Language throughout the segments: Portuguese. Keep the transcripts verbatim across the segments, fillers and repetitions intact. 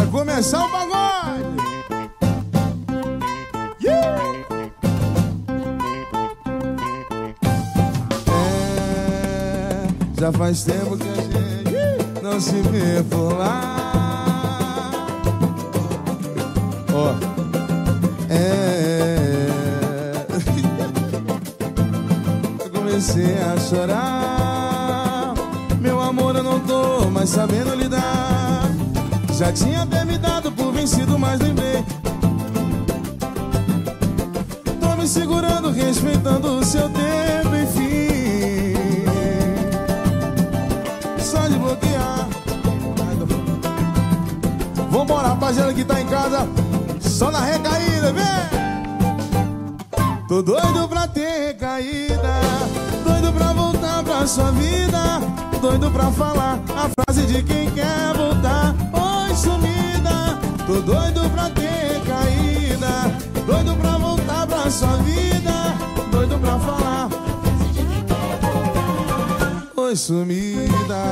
Vai começar o pagode. Yeah! É, já faz tempo que a gente não se vê por lá. Ó, oh. É, eu comecei a chorar. Meu amor, eu não tô mais sabendo lidar. Já tinha até me dado por vencido, mas lembrei. Tô me segurando, respeitando o seu tempo, enfim. Só de bloquear. Vambora, rapaziada que tá em casa, só na recaída, vem! Tô doido pra ter recaída, doido pra voltar pra sua vida, doido pra falar a frase de quem quer voltar. Oi, sumida, tô doido pra ter recaída, doido pra voltar pra sua vida, doido pra falar a frase de quem quer voltar. Oi, sumida.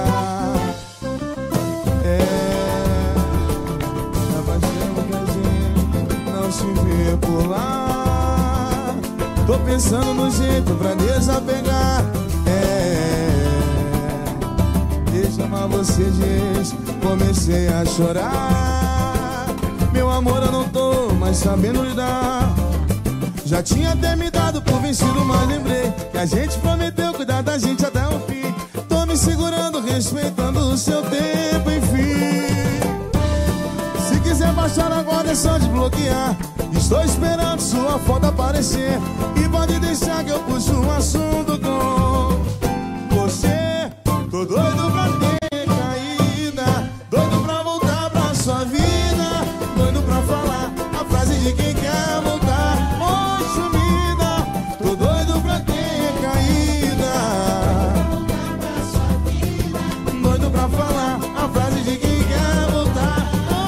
É, se vê por lá. Tô pensando no jeito pra desapegar. É, deixa amar você, gente. Comecei a chorar. Meu amor, eu não tô mais sabendo lidar. Já tinha até me dado por vencido, mas lembrei que a gente prometeu cuidar da gente até o fim. Tô me segurando, respeitando o seu tempo, enfim. Se quiser baixar agora é só desbloquear. Estou esperando sua foto aparecer. E pode deixar que eu puxo um assunto com você. Tô doido pra ter caída, doido pra voltar pra sua vida, doido pra falar a frase de quem quer voltar. Oi, sumida, tô doido pra ter caída, doido pra falar a frase de quem quer voltar.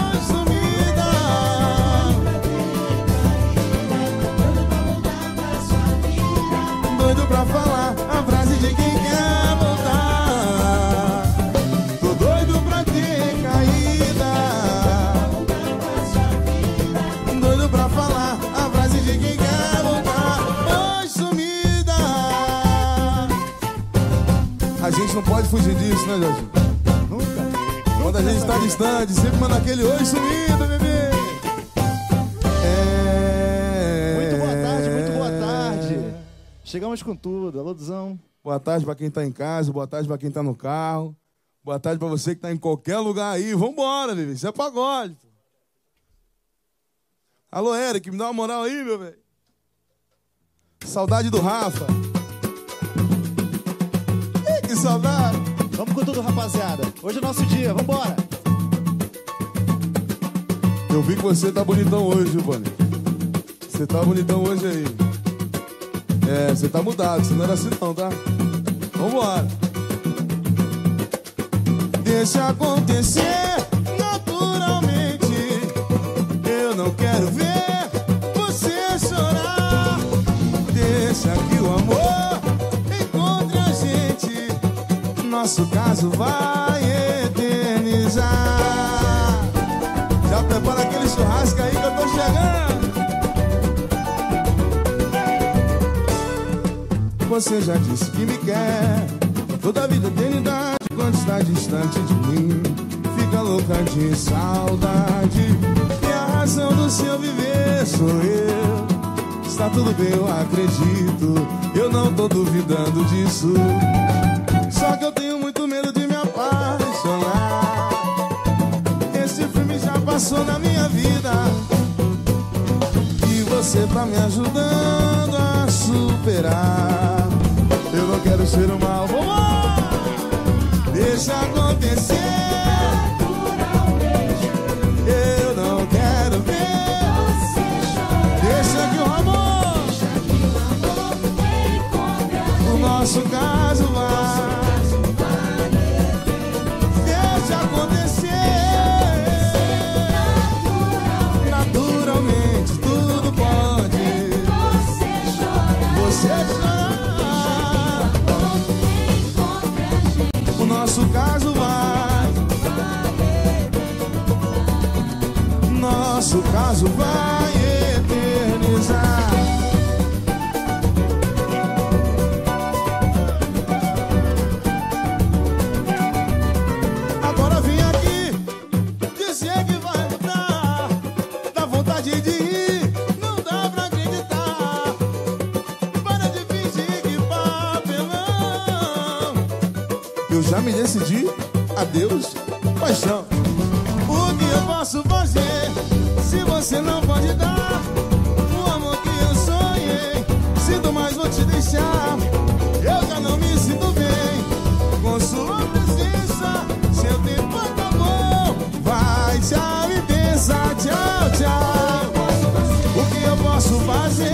Pra falar a frase de quem quer voltar. Tô doido pra ter caída, doido pra falar a frase de quem quer voltar. Oi, sumida. A gente não pode fugir disso, né, Jorge? Nunca. Quando a gente tá distante, sempre manda aquele oi, sumida, bebê. Chegamos com tudo, alô Duzão. Boa tarde pra quem tá em casa, boa tarde pra quem tá no carro. Boa tarde pra você que tá em qualquer lugar aí. Vambora, bebê, isso é pagode. Pô. Alô, Eric, me dá uma moral aí, meu velho. Saudade do Rafa. Ih, que saudade. Vamos com tudo, rapaziada. Hoje é nosso dia, vambora. Eu vi que você tá bonitão hoje, viu, Bani? Você tá bonitão hoje aí. É, você tá mudado, você não era assim não, tá? Vambora. Deixa acontecer naturalmente. Eu não quero ver você chorar. Deixa que o amor encontre a gente. Nosso caso vai eternizar. Já prepara aquele churrasco aí que eu tô chegando. Você já disse que me quer toda a vida, eternidade. Quando está distante de mim, fica louca de saudade. E a razão do seu viver sou eu. Está tudo bem, eu acredito. Eu não tô duvidando disso. Só que eu tenho muito medo de me apaixonar. Esse filme já passou na minha vida. E você tá me ajudando a superar. Eu não quero ser o mal, vamos! Deixa acontecer naturalmente. Eu não quero ver você chorar. Deixa que o amor, deixa que o amor encontre o nosso caso vai. Deixa acontecer naturalmente, tudo pode. Você chorar, você chorar. O nosso caso vai. nosso caso vai eternizar. Agora vim aqui dizer que vai mudar. Dá vontade de rir, não dá pra acreditar. Para de fingir que papelão. Eu já me decidi, adeus, paixão. O que eu posso fazer se você não pode dar o amor que eu sonhei? Sinto, mas vou te deixar. Eu já não me sinto bem com sua presença. Seu tempo acabou. Vai, tchau e pensa. Tchau, tchau. O que eu posso fazer?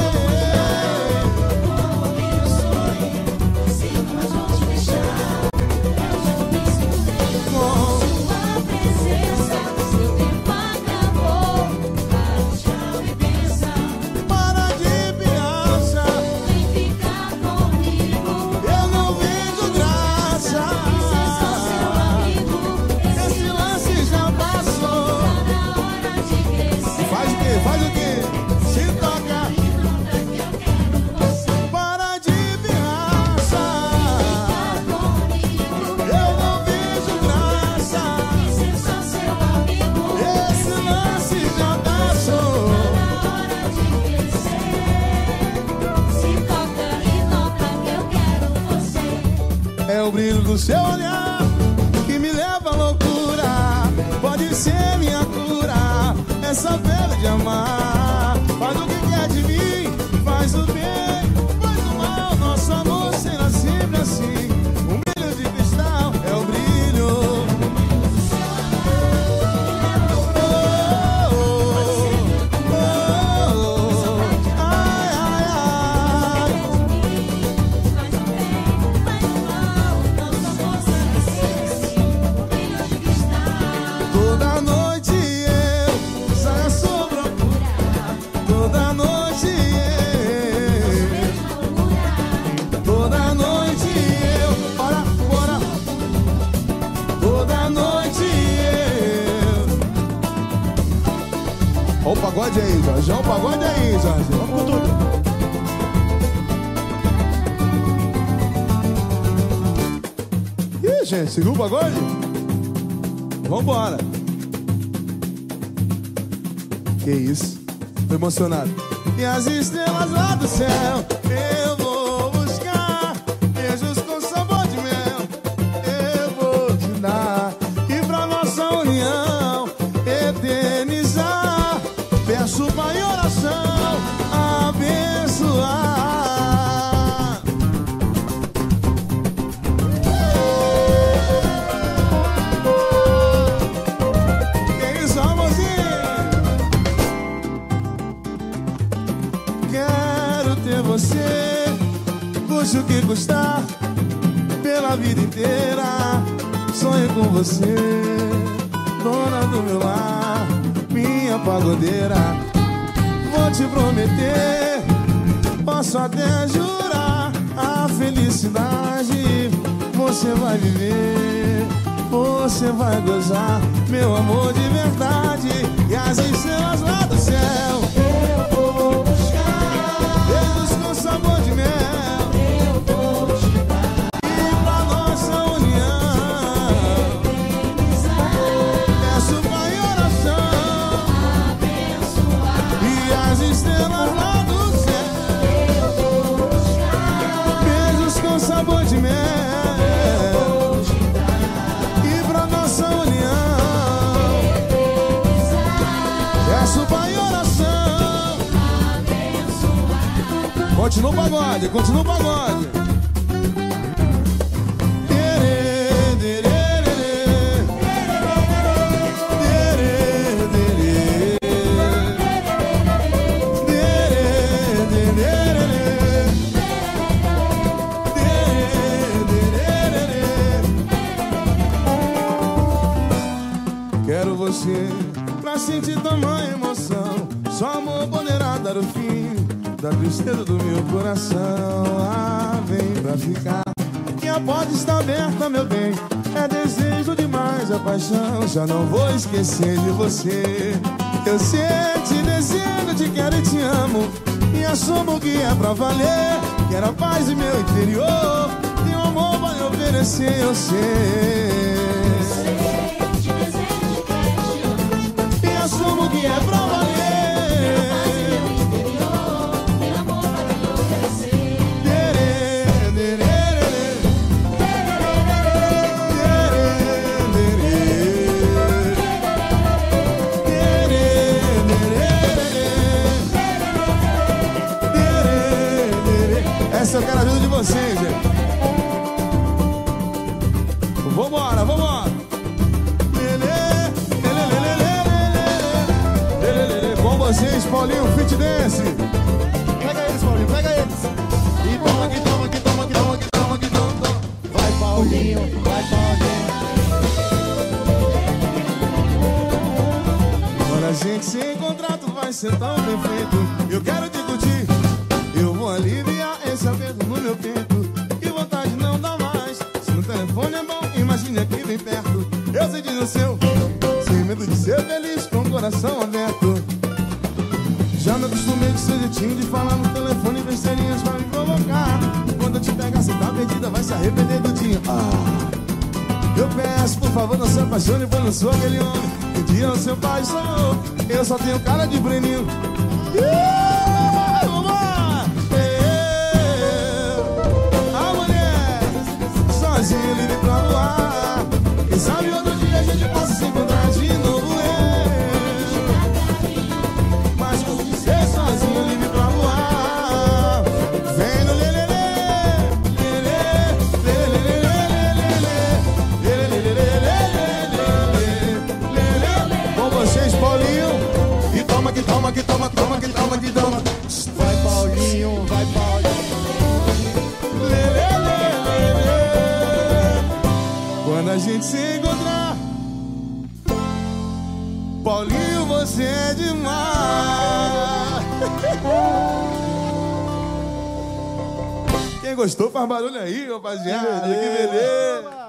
É o brilho do seu olhar que me leva à loucura. Pode ser minha cura, essa febre de amar. Faz o que quer de mim, faz o bem, faz o mal. Nosso amor será sempre assim. Um brilho de cristal é o brilho do seu olhar. Oh, oh, oh, oh, oh. Ai, ai, ai. Toda noite eu saio à sua procura. Toda noite eu, toda noite eu, ora, ora. Toda noite eu. Ó o pagode aí, Jorge. Ó o pagode aí, Jorge. Vamos com tudo. Ih, gente, seguiu o pagode? Vambora. Que isso? Tô emocionado. E as estrelas lá do céu eu vou buscar. Beijos com sabor de mel eu vou te dar. E pra nossa união eternizar, peço Pai em oração abençoar. Você, custe o que custar, pela vida inteira, sonho com você, dona do meu lar, minha pagodeira. Vou te prometer, posso até jurar, a felicidade você vai viver, você vai gozar, meu amor de verdade. E as estrelas lá do céu eu vou buscar, beijos com sabor de mel eu vou te dar. E pra nossa união peço Pai em oração abençoar. E as estrelas lá do céu eu vou buscar, beijos com sabor de mel eu vou te dar. E pra nossa união peço Pai em oração abençoar. Continua o pagode, continua o pagode. Quero você pra sentir tamanha emoção. Só amor poderá dar o fim da tristeza do meu coração. Ah, vem pra ficar, que a porta está aberta, meu bem. É desejo demais a paixão, já não vou esquecer de você. Eu sei, te desejo, te quero e te amo, e assumo que é pra valer. Quero a paz do meu interior, tenho amor pra lhe oferecer, eu sei. Te desejo, te quero e te amo, e assumo que é pra valer. Essa eu quero a ajuda de vocês, gente. Vambora, vambora. Com vocês, Paulinho Fit Dance. Pega eles, Paulinho, pega eles. E toma aqui, toma aqui, toma aqui, toma aqui, toma aqui, toma, toma. Vai, Paulinho, vai, Paulinho. Quando a gente se encontrar, tu vai ser tão perfeito. Eu quero te curtir, eu vou aliviar esse aperto no meu peito. Que vontade não dá mais. Se no telefone é bom, imagine aqui bem perto. Eu sei de no seu, sem medo de ser feliz, com o coração aberto. Já me acostumei de ser jeitinho de falar no telefone besteirinhas pra me provocar. Quando eu te pegar, cê tá perdida, vai se arrepender do dia. Ah, eu peço, por favor, não se apaixone, pois não sou aquele homem. Um dia o seu pai sonhou, eu só tenho cara de breninho. Yeah, vambora! A mulher, sozinho, livre pra voar. Quem sabe outro dia a gente possa se encontrar de novo. Mas por ser sozinho, livre pra voar. Vem no lelele, lelele, lelele. Com vocês, Paulinho. E toma que toma, que toma, toma, que toma, que toma. Vai, Paulinho, vai, Paulinho. Quando a gente se encontrar, Paulinho, você é demais. Quem gostou faz barulho aí, rapaziada. Que beleza.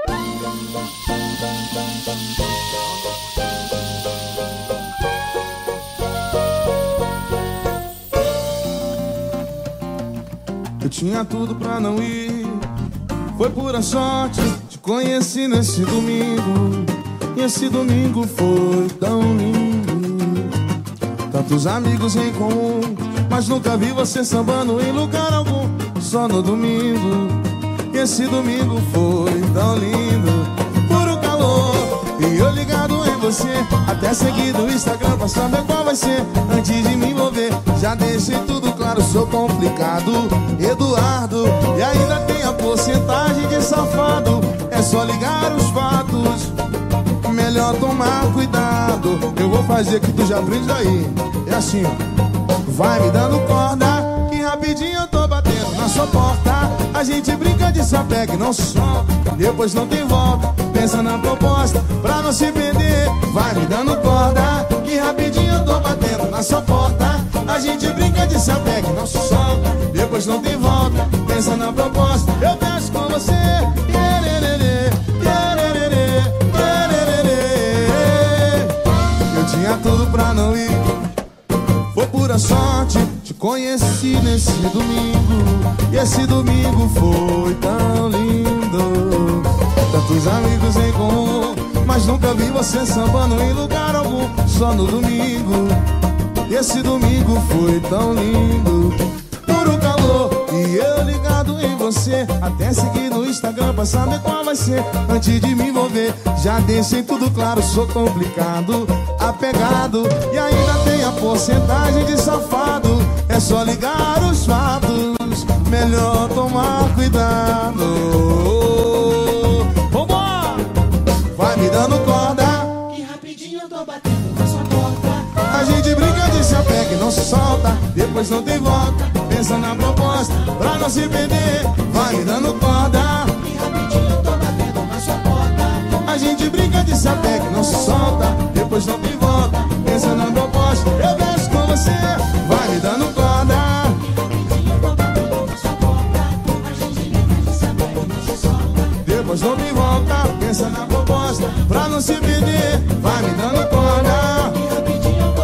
Eu tinha tudo pra não ir, foi pura sorte. Te conheci nesse domingo, e esse domingo foi tão lindo. Tantos amigos em comum, mas nunca vi você sambando em lugar algum. Só no domingo, e esse domingo foi tão lindo. Puro calor, e eu ligado em você, até seguir no Instagram pra saber qual vai ser. Antes de me envolver, já deixei tudo claro, sou complicado, Eduardo. E ainda tem a porcentagem de safado, é só ligar os fatos. Melhor tomar cuidado, eu vou fazer que tu já aprende daí. É assim, ó. Vai me dando corda, que rapidinho eu tô batendo na sua porta. A gente brinca de se apega e não solta, depois não tem volta. Pensa na proposta, pra não se perder. Vai me dando corda, que rapidinho eu tô batendo na sua porta. A gente brinca de se apega e não solta, depois não tem volta. Pensa na proposta, eu penso com você. Eu tinha tudo pra não ir, foi pura sorte. Te conheci nesse domingo, e esse domingo foi tão lindo. Tantos amigos em comum, mas nunca vi você sambando em lugar algum. Só no domingo, e esse domingo foi tão lindo. Puro calor, e eu ligado em você, até seguir no Instagram pra saber qual vai ser. Antes de me envolver, já deixei tudo claro, sou complicado, apegado. E ainda tem a porcentagem de safado, é só ligar os fatos. Melhor tomar cuidado. Vambora! Vai me dando corda, que rapidinho eu tô batendo na sua porta. a gente brinca de se apega e não se solta, depois não tem volta. Pensa na proposta, pra não se perder. Vai me dando corda, Que rapidinho eu tô batendo na sua porta. a gente brinca de se apega e não se solta, depois não tem volta. Pensa na proposta, eu danço com você. Vai me dando corda, Que rapidinho eu tô batendo na sua porta. A gente brinca de se apega e não se solta. depois não tem volta. Pensa na proposta, pra não se perder. Vai me dando corda, Que rapidinho eu tô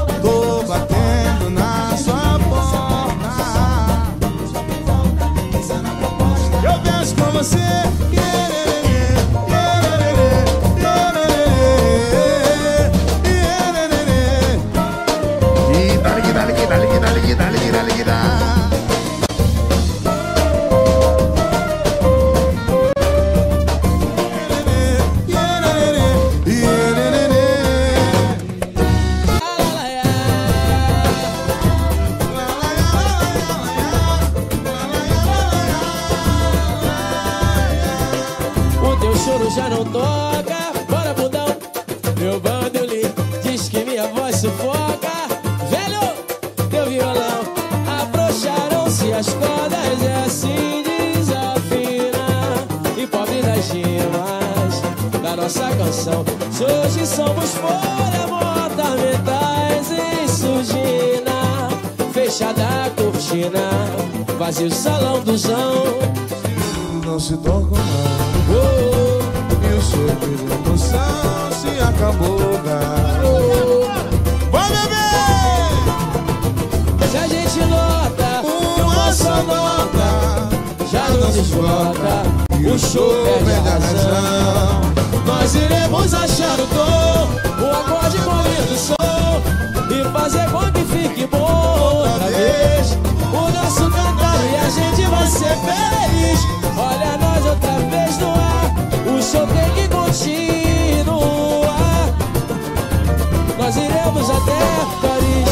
Meu bandolim diz que minha voz sufoca. Velho, teu violão, afrouxaram-se as cordas, é assim desafina. E pobre das rimas da nossa canção, se hoje somos folha morta, metais em surdina. Fechada a cortina, vazio salão do zão. Não se toca mais. Oh, oh. E o sopro de emoção se acabou, cara. Oh, Vai, bebê! se a gente nota, Uma só nota já não esgota. O show perde a razão. Nós iremos achar o tom, o acorde bonito som, e fazer com que fique bom outra vez o nosso cantar, e a gente vai ser feliz. Olha nós outra vez no ar, o show tem que continuar. Nós iremos até Paris.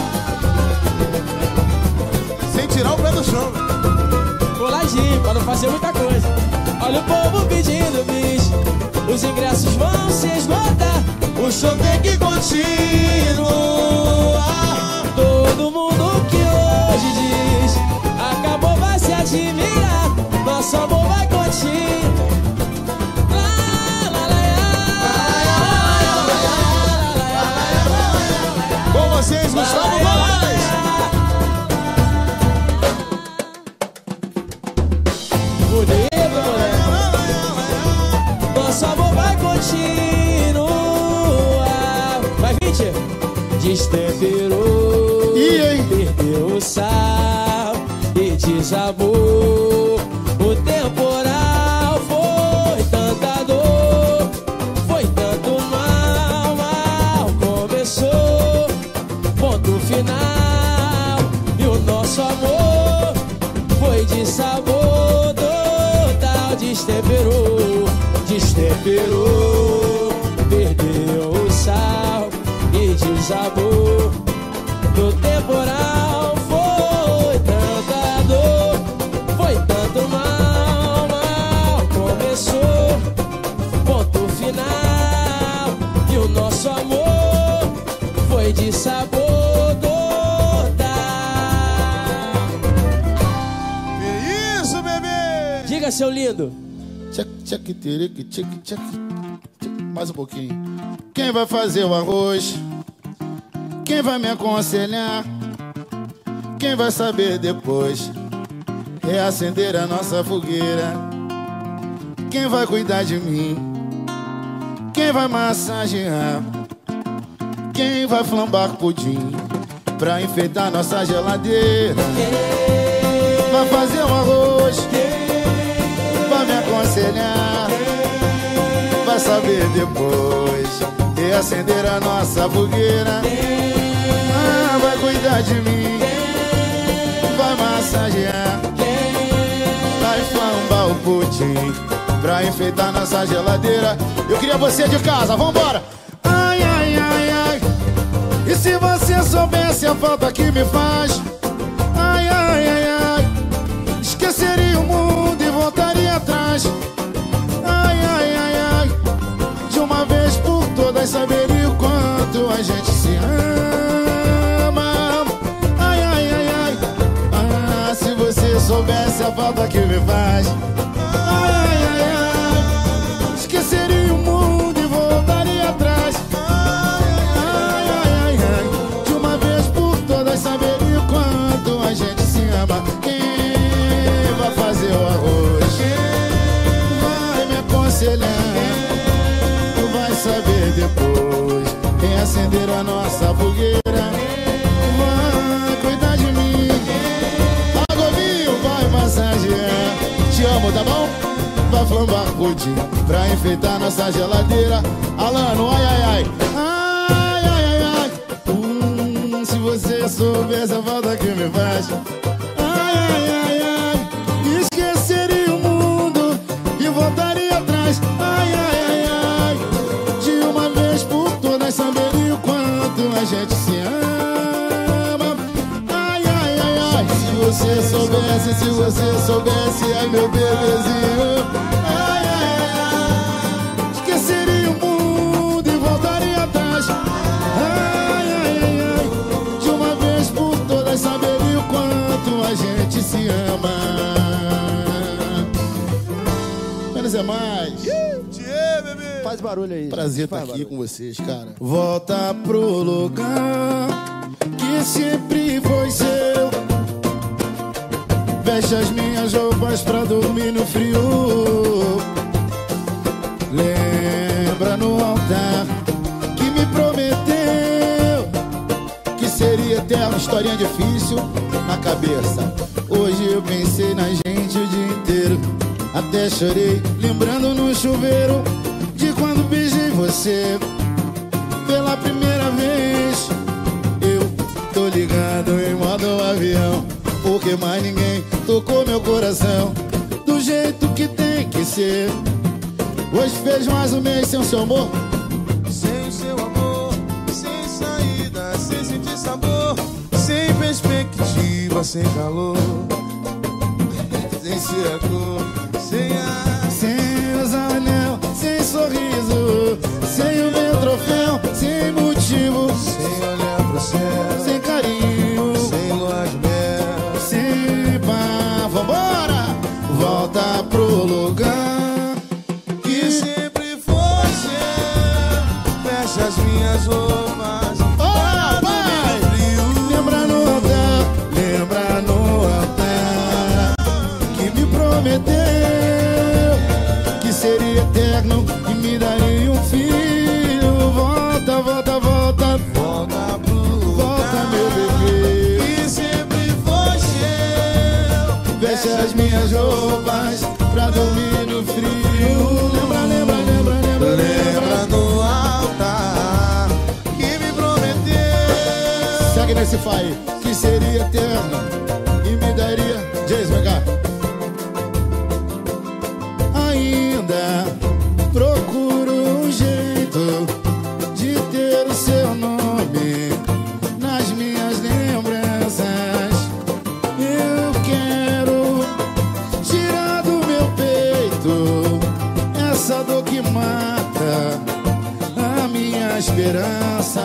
Sem tirar o pé do chão. Coladinho, pra não fazer muita coisa. Olha o povo pedindo bis, os ingressos vão se esgotar. O show tem que continuar. Todo mundo que hoje diz acabou vai se admirar. Nosso amor vai continuar. Com vocês, Gustavo Gomes. Nosso amor vai continuar. Vai, vinte. Destemperou, perdeu o sal e desabou. O temporal foi tanta dor, foi tanto mal, mal começou. Ponto final, e o nosso amor foi de sabor total. Destemperou, destemperou, perdeu o sal e desabou. No temporal foi tanta dor, foi tanto mal, mal começou. Ponto final, e o nosso amor foi de sabor total. Que isso, bebê? Diga, seu lindo. Tchac, tchac, tiric, tchac, tchac, tchac. Mais um pouquinho. Quem vai fazer o arroz? Quem vai me aconselhar? Quem vai saber depois reacender a nossa fogueira? Quem vai cuidar de mim? Quem vai massagear? Quem vai flambar pudim pra enfeitar nossa geladeira? Vai fazer um arroz? Vai me aconselhar? Vai saber depois reacender a nossa fogueira? Ah, vai cuidar de mim? Vai massagear? Vai flambar o pudim pra enfeitar nossa geladeira? Eu queria você de casa, vambora! Ai, ai, ai, ai. E se você soubesse a falta que me faz? Ai, ai, ai, ai. Esqueceria o mundo e voltaria atrás. Ai, ai, ai, ai. De uma vez por todas saberia o quanto a gente se ama. Ai, ai, ai, ai. Ah, se você soubesse a falta que me faz. Ai, ai, ai, ai. Esqueceria o mundo e voltaria atrás. Ai, ai, ai, ai. De uma vez por todas saberia o quanto a gente se ama. Quem vai fazer o arroz? Vai me aconselhar? Vai saber depois reacender a nossa fogueira? Vai cuidar de mim? Agovinho vai massagear. Te amo, tá bom? Vai flambar pudim pra enfeitar nossa geladeira. Alano, ai, ai, ai. Ai, ai, ai, ai. Hum, se você soubesse a falta que me faz. Ai, ai, ai, ai. Esqueceria o mundo e voltaria atrás. Ai, ai, ai, ai. De uma vez por todas saberia o quanto a gente se ama. Ai, ai, ai, ai. Se você soubesse, se você soubesse, ai, meu bebezinho. Ai, ai, ai, ai. Esqueceria o mundo e voltaria faz barulho aí. Prazer estar Faz aqui barulho. com vocês, cara. Volta pro lugar que sempre foi seu. Veste as minhas roupas pra dormir no frio. Lembra no altar que me prometeu que seria eterno, historinha difícil na cabeça. Hoje eu pensei na gente o dia inteiro. Até chorei, lembrando no chuveiro de quando beijei você pela primeira vez. Eu tô ligado em modo avião, porque mais ninguém tocou meu coração do jeito que tem que ser. Hoje fez mais um mês sem o seu amor. Sem o seu amor, sem saída, sem sentir sabor, sem perspectiva, sem calor, sem ser a cor, sem a... Sem os anel, sem sorriso, sem o meu troféu, sem motivo, sem olhar pro céu, sem carinho, sem lua de mel, sem pá. Vambora! Volta pro lugar que sempre foi seu. Fecha as minhas roupas, Ora, vai! Lembra no altar, lembra no altar que me prometeu que seria eterno e me daria um filho. Volta, volta, volta, volta pro lugar, volta, meu bebê. que sempre foi seu. Veste as minhas roupas pra dormir no frio. Lembra, lembra, lembra, lembra, Lembra lembra. no altar que me prometeu. Segue nesse fai que seria eterno e me daria. Jason, vem cá. Ainda procuro um jeito de ter o seu nome nas minhas lembranças. Eu quero tirar do meu peito essa dor que mata a minha esperança.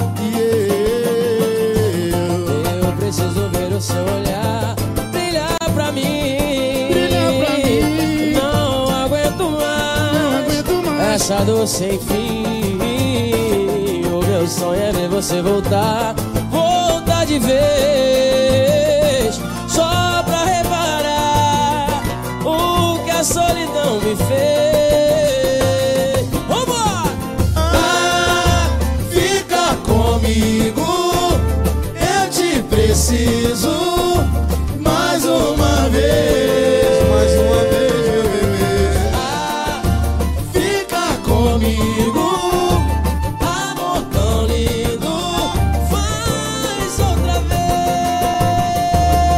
Yeah. Eu preciso ver o seu olhar brilhar pra mim. Brilhar pra mim. Não aguento mais, Não aguento mais. essa dor sem fim. O meu sonho é ver você voltar, voltar de vez, só pra reparar o que a solidão me fez. Vambora! Ah, fica comigo, eu te preciso mais uma vez. Mais uma vez, meu bebê. Ah, Fica comigo, amor tão lindo, faz outra vez.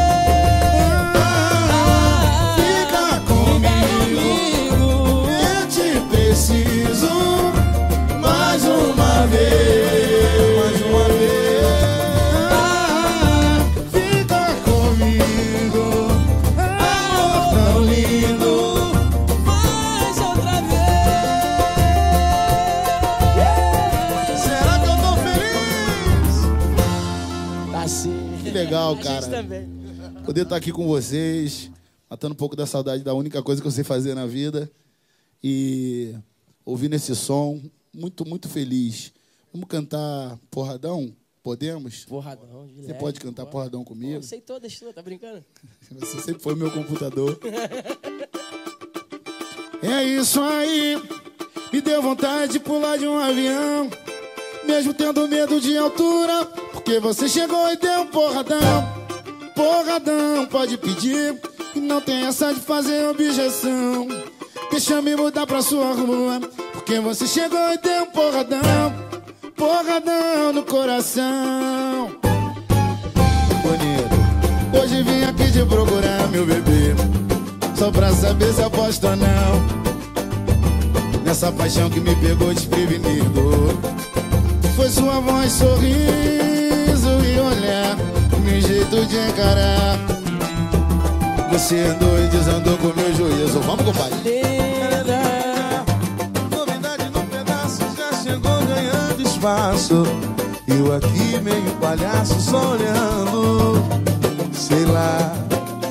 ah, fica comigo, eu te preciso mais uma vez. Mais uma vez. Ah, fica comigo, amor tão lindo. Faz outra vez. Será que eu tô feliz? Tá sim. Que legal, A gente cara. também. Poder estar aqui com vocês, matando um pouco da saudade da única coisa que eu sei fazer na vida. E ouvindo esse som, muito, muito feliz. Vamos cantar Porradão? Podemos? Porradão, de Você leve, pode cantar bora. Porradão Pô, comigo? eu sei todas tuas, tá brincando? Você sempre foi meu computador. É isso aí. Me deu vontade de pular de um avião, mesmo tendo medo de altura, porque você chegou e deu um porradão. Porradão, pode pedir, e não tem essa de fazer objeção. Deixa eu me mudar pra sua rua, porque você chegou e deu um porradão. Porradão no coração. Bonito. Hoje vim aqui te procurar, meu bebê, só pra saber se aposto ou não nessa paixão que me pegou desprevenido. Foi sua voz, sorriso e olhar, meu jeito de encarar. Você andou e desandou com meu juízo. Vamos, compadre. Linda. Novidade no pedaço já chegou ganhando espaço. Eu aqui meio palhaço só olhando. Sei lá,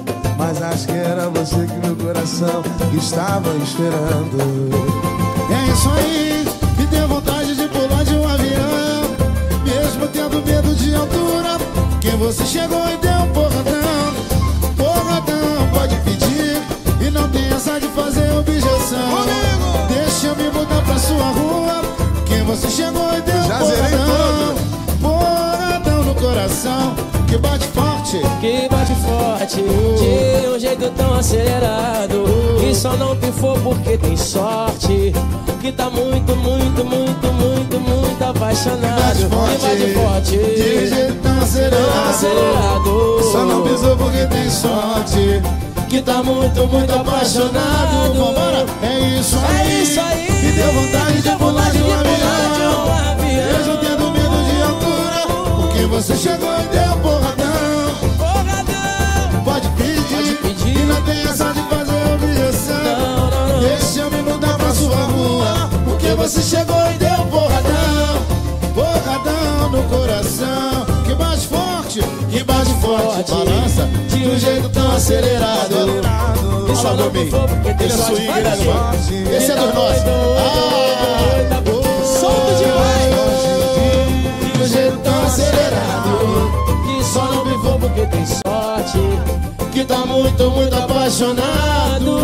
mas acho que era você que meu coração estava esperando. É isso aí. Me deu vontade de pular de um avião, mesmo tendo medo de altura. Que você chegou e deu um porradão. Porradão, pode pedir. E não tem essa de fazer objeção. Deixa eu me mudar pra sua rua. Que você chegou e deu um porradão. Porradão no coração, que bate forte. Que bate forte, de um jeito tão acelerado, que só não pifou porque tem sorte. Que tá muito, muito, muito, muito, muito apaixonado. Que bate forte, de um jeito tão acelerado, acelerado. só não pisou porque tem sorte. Que tá muito, muito apaixonado. Vambora, é isso aí. É isso aí. Me deu vontade de pular de um avião, avião. mesmo tendo medo de altura. Porque você chegou e deu um porradão. Porradão. Pode pedir, Pode pedir. E não tem essa de fazer objeção. Não, não, não. Deixa eu me mudar pra sua rua. Porque você chegou e deu um porradão. Porradão no coração, que bate forte, que bate forte. Balança de um jeito tão acelerado. Que só não pifou porque tem Ele é sorte. swing, Vai, né, Davi. mano? Esse é dos nossos. Ah, Solto demais. de um jeito tão acelerado, Que só não pifou porque tem sorte. que tá muito, muito apaixonado.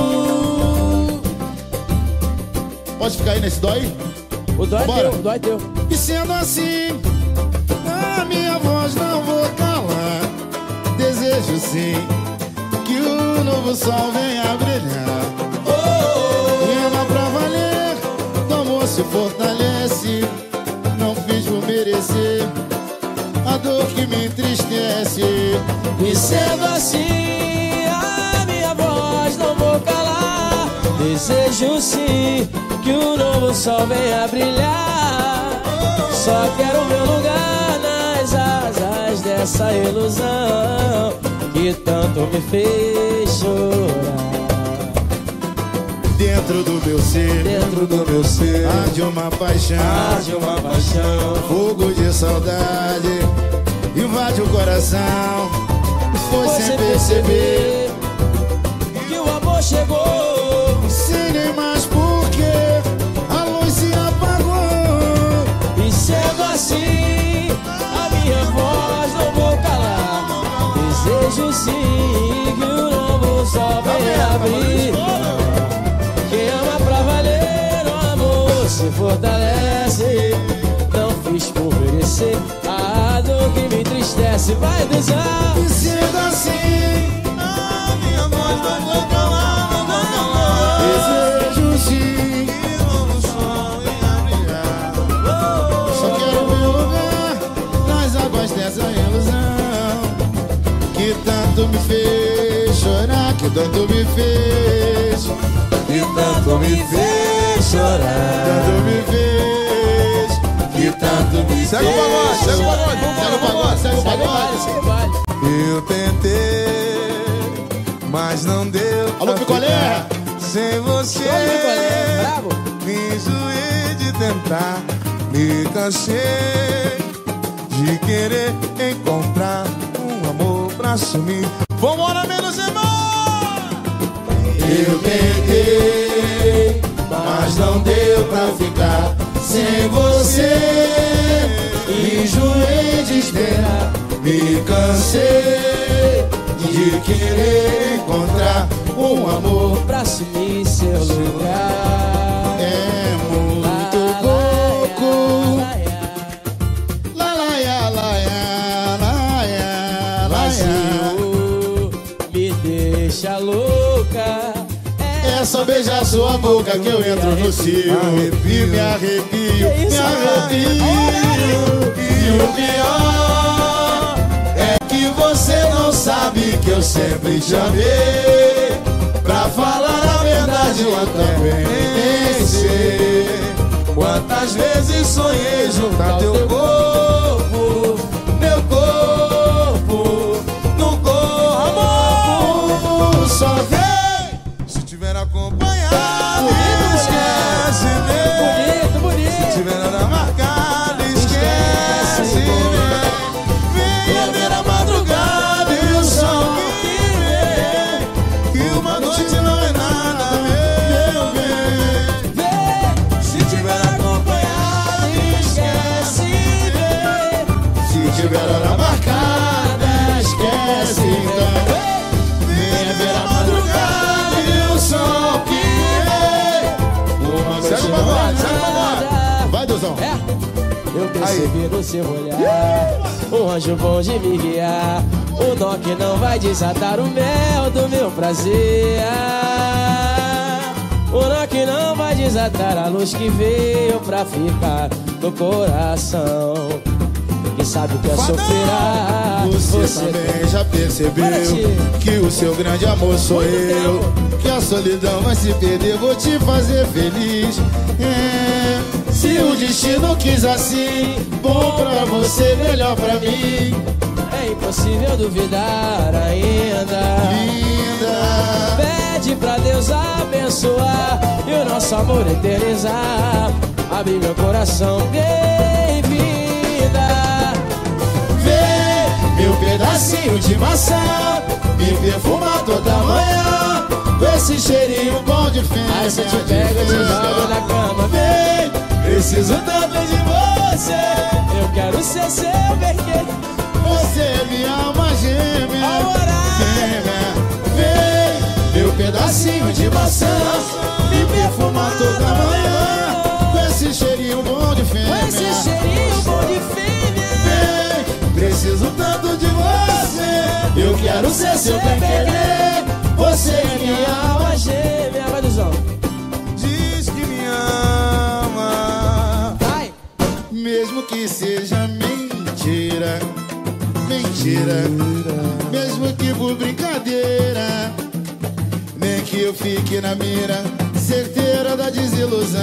Pode ficar aí nesse dói? O dói é Bora. teu, o dói é teu. E sendo assim, a minha voz não vou calar. Desejo sim que o novo sol venha brilhar. Rema pra valer, do amor se fortalece. Não fiz por merecer a dor que me entristece. E sendo assim, a minha voz não vou calar. Desejo sim que o novo sol venha brilhar. Só quero meu lugar nas asas dessa ilusão que tanto me fez chorar. Dentro do meu ser, Dentro do meu ser há de uma paixão, arde uma paixão. fogo de saudade invade o coração. Foi Você sem perceber, que o amor chegou. sem nem mais porque a luz se apagou. E sendo assim, a minha voz não vou calar. Desejo sim que o novo sol venha abrir. Quem ama pra valer, o amor se fortalece. Não fiz por merecer a dor que me entristece. Vai desar. E sendo assim, A minha voz não vou calar, não vou calar. desejo sim, Que o novo sol venha brilhar. só quero meu lugar nas águas dessa ilusão que tanto me fez chorar, que tanto me fez, E tanto me fez chorar. tanto me fez, que tanto me fez. Segue o pagode, segue o pagode, vamos Segue o pagode, segue o Segue o baile, pagode. segue o baile. Eu tentei, mas não deu. Alô, pra picolé! ficar sem você. Alô, picolé, bravo. Me enjoei de tentar, me cansei de querer encontrar um amor pra sumir. Vambora, menos irmão! Eu tentei, mas não deu pra ficar sem você. Enjoei de esperar, me cansei de querer encontrar um amor. Pra assumir seu lugar. É muito pouco. Lá, lá, ia, lá, ia, lá, ia, lá, ia. Vazio me deixa louca. É só beijar sua boca que eu entro no cio. E me arrepio, Que isso, me arrepio. E o pior é que você não sabe que eu sempre te amei. Pra falar a verdade, eu também pensei. Quantas vezes sonhei juntar teu corpo, meu corpo, no corpo. Amor, só vem. Se tiver acompanhado, Bonito, esquece bem. Bonito, bonito. Se tiver nada marcado, esquece bem. Vem ver a madrugada e o sol que vem. Que uma noite não é nada, meu bem. Vê, se tiver hora marcada, esquece então. Venha ver a madrugada e o sol que uma vez Segue o pagode, segue o pagode. Vai, Deusão. É, eu percebi no seu olhar um anjo bom de me guiar, o nó que não vai desatar o mel do meu prazer, o nó que não vai desatar a luz que veio pra ficar no coração. Quem sabe o que é sofrer. Você, Você também já percebeu Bora, que o seu grande amor sou eu, que a solidão vai se perder, vou te fazer feliz. É, se o destino quis assim, bom pra você, melhor pra mim. é impossível duvidar ainda. Linda, Pede pra Deus abençoar e o nosso amor eternizar. Abre meu coração, bem-vinda. vem meu pedacinho de maçã, me perfuma toda manhã, com esse cheirinho bom de fêmea. Aí se eu te pego, eu te jogo na cama. Vem, preciso tanto de você, Eu quero ser seu perfeito. você é minha alma gêmea. Alvorada. Gêmea. Vem, meu pedacinho de maçã, me perfuma toda manhã, com esse cheirinho bom de fêmea. Com esse cheirinho bom de fêmea. Vem, preciso tanto de você, eu quero ser seu bem-querer, você é minha alma. Alma gêmea, vai do Zão. Diz que me ama. Vai. Mesmo que seja mentira, mentira, mesmo que por brincadeira, nem que eu fique na mira, certeira da desilusão.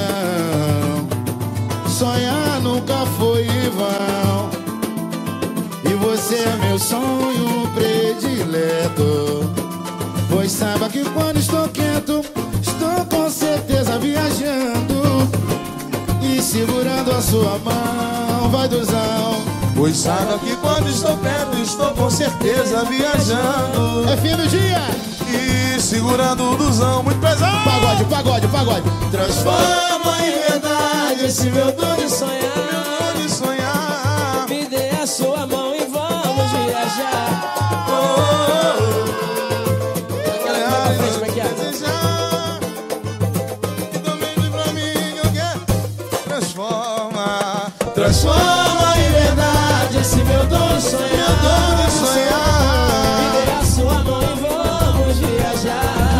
Sonhar nunca foi em vão, e você é meu sonho predileto. Pois saiba que quando estou quieto, estou com certeza viajando e segurando a sua mão, vai Duzão. Pois saiba que quando estou perto, estou com certeza viajando. É fim do dia. E segurando o duzão muito pesado. Pagode, pagode, pagode. Transforma em verdade esse meu dom de sonhar. sonhar. Meu dom de sonhar. Me dê a sua mão e vamos viajar. Oh, oh, oh. Aquela pra frente, como é que é? Desejar. Também diz pra mim que eu quero. Transforma. Transforma em verdade esse meu dom de sonhar. Meu dom de Me sonhar. dê a sua mão e vamos viajar.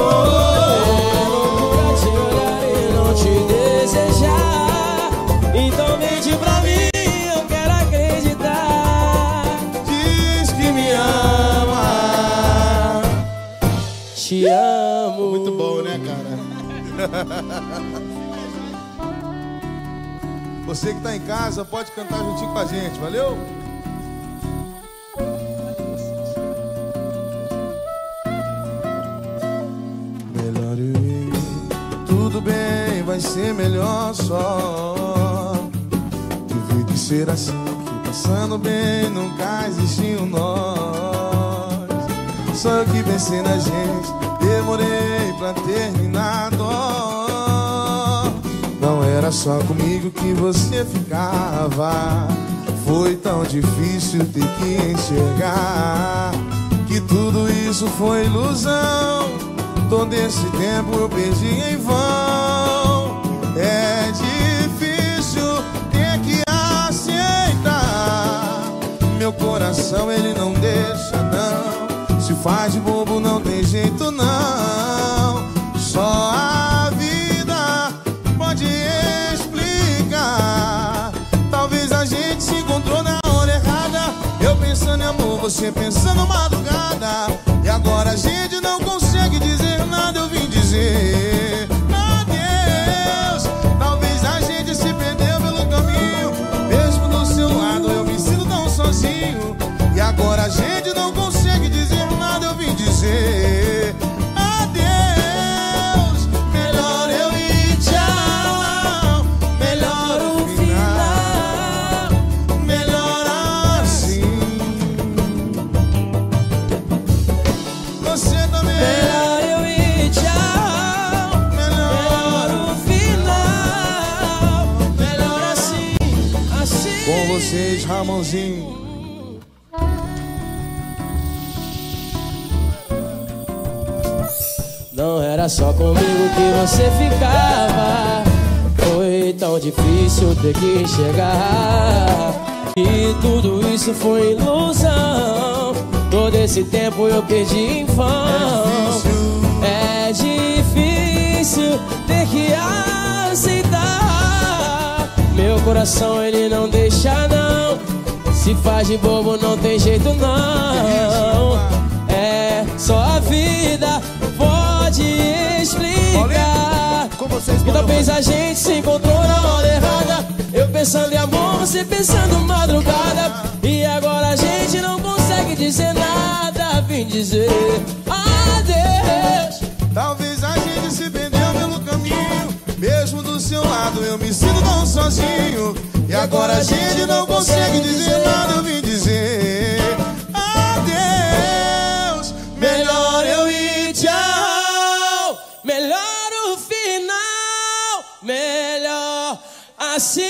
Nunca te olhar e não te desejar. Então mente pra mim, eu quero acreditar. Diz que me ama. Te amo. Muito bom, né, cara? Você que tá em casa pode cantar juntinho com a gente, valeu? Melhor eu ir, tudo bem, vai ser melhor só. Tive que ser assim, que passando bem nunca existiu nós. Só eu que pensei na gente, demorei pra terminar dó. Não era só comigo que você ficava. Foi tão difícil ter que enxergar que tudo isso foi ilusão. Todo esse tempo eu perdi em vão. É difícil ter que aceitar. Meu coração ele não deixa não. Se faz de bobo não tem jeito não. Só a vida pode explicar. Talvez a gente se encontrou na hora errada. Eu pensando em amor, você pensando madrugada. E agora a gente não consegue dizer nada. Eu vim dizer adeus. Talvez a gente se perdeu pelo caminho. Mesmo do seu lado eu me sinto tão sozinho. E agora a gente não consegue dizer nada. Eu vim dizer adeus. Melhor eu ir, tchau. Melhor o final. Melhor assim. Você também. Melhor eu ir, tchau. Melhor o final. Melhor assim, assim. Com vocês, Ramonzinho. Não era só comigo que você ficava. Foi tão difícil ter que enxergar e tudo isso foi ilusão. Todo esse tempo eu perdi em vão. É difícil ter que aceitar. Meu coração ele não deixa não. Se faz de bobo não tem jeito não. É só a vida pode explicar. E talvez a gente se encontrou na hora errada. Eu pensando em amor, você pensando madrugada. E agora a gente não consegue dizer nada. Vim dizer adeus. Talvez a gente se perdeu pelo caminho. Mesmo do seu lado eu me sinto tão sozinho. E agora a gente não consegue dizer nada. Eu vim dizer adeus. Melhor eu ir, tchau. Melhor o final, melhor assim.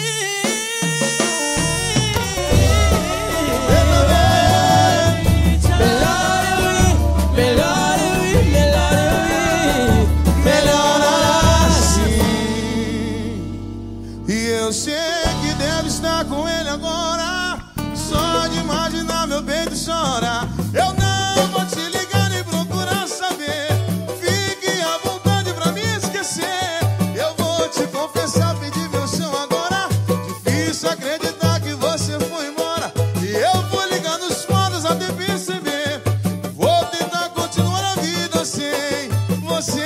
Eu sei que deve estar com ele agora. Só de imaginar meu peito chora. Eu não vou te ligar nem procurar saber. Fique à vontade pra me esquecer. Eu vou te confessar, pedir meu chão agora. Difícil acreditar que você foi embora. E eu vou ligar nos fotos até perceber. Vou tentar continuar a vida sem você.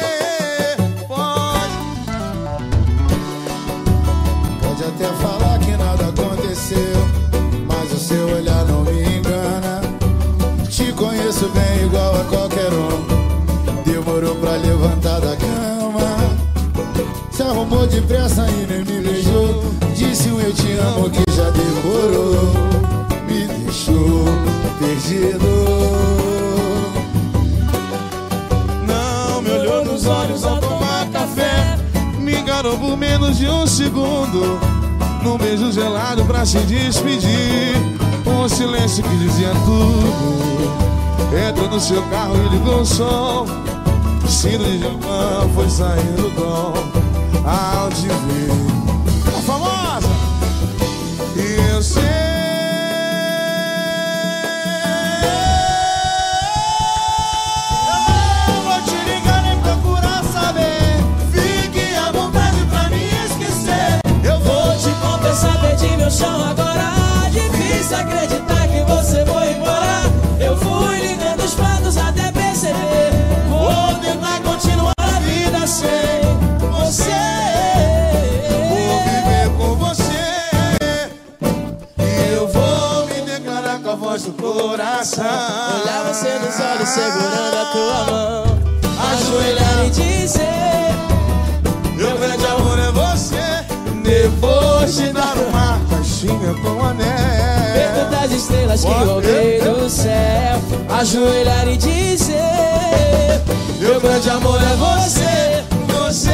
Até falar que nada aconteceu, mas o seu olhar não me engana. Te conheço bem igual a qualquer um. Demorou pra levantar da cama. Se arrumou depressa e nem me beijou. Disse um eu te amo que já decorou. Me deixou perdido. Não me olhou nos olhos ao tomar café. Me enganou por menos de um segundo. Num beijo gelado pra se despedir. Um silêncio que dizia tudo. Entrou no seu carro e ligou o som. O sino de Gilmão foi saindo do dom. Ao te ver a famosa. E eu sei. Eu vou te ligar nem procurar saber. Fique à vontade pra me esquecer. Eu vou te confessar, perdi meu chão agora. Difícil acreditar que você foi embora. Eu fui ligando os pratos até perceber. Vou tentar continuar a vida sem você. Vou viver com você. E eu vou me declarar com a voz do coração. Olhar você nos olhos segurando a tua mão. Ajoelhar e dizer: meu grande amor é você. Depois de dar uma caixinha com anel. Perto das estrelas que roubei do céu. Ajoelhar e dizer: meu grande amor é você. Você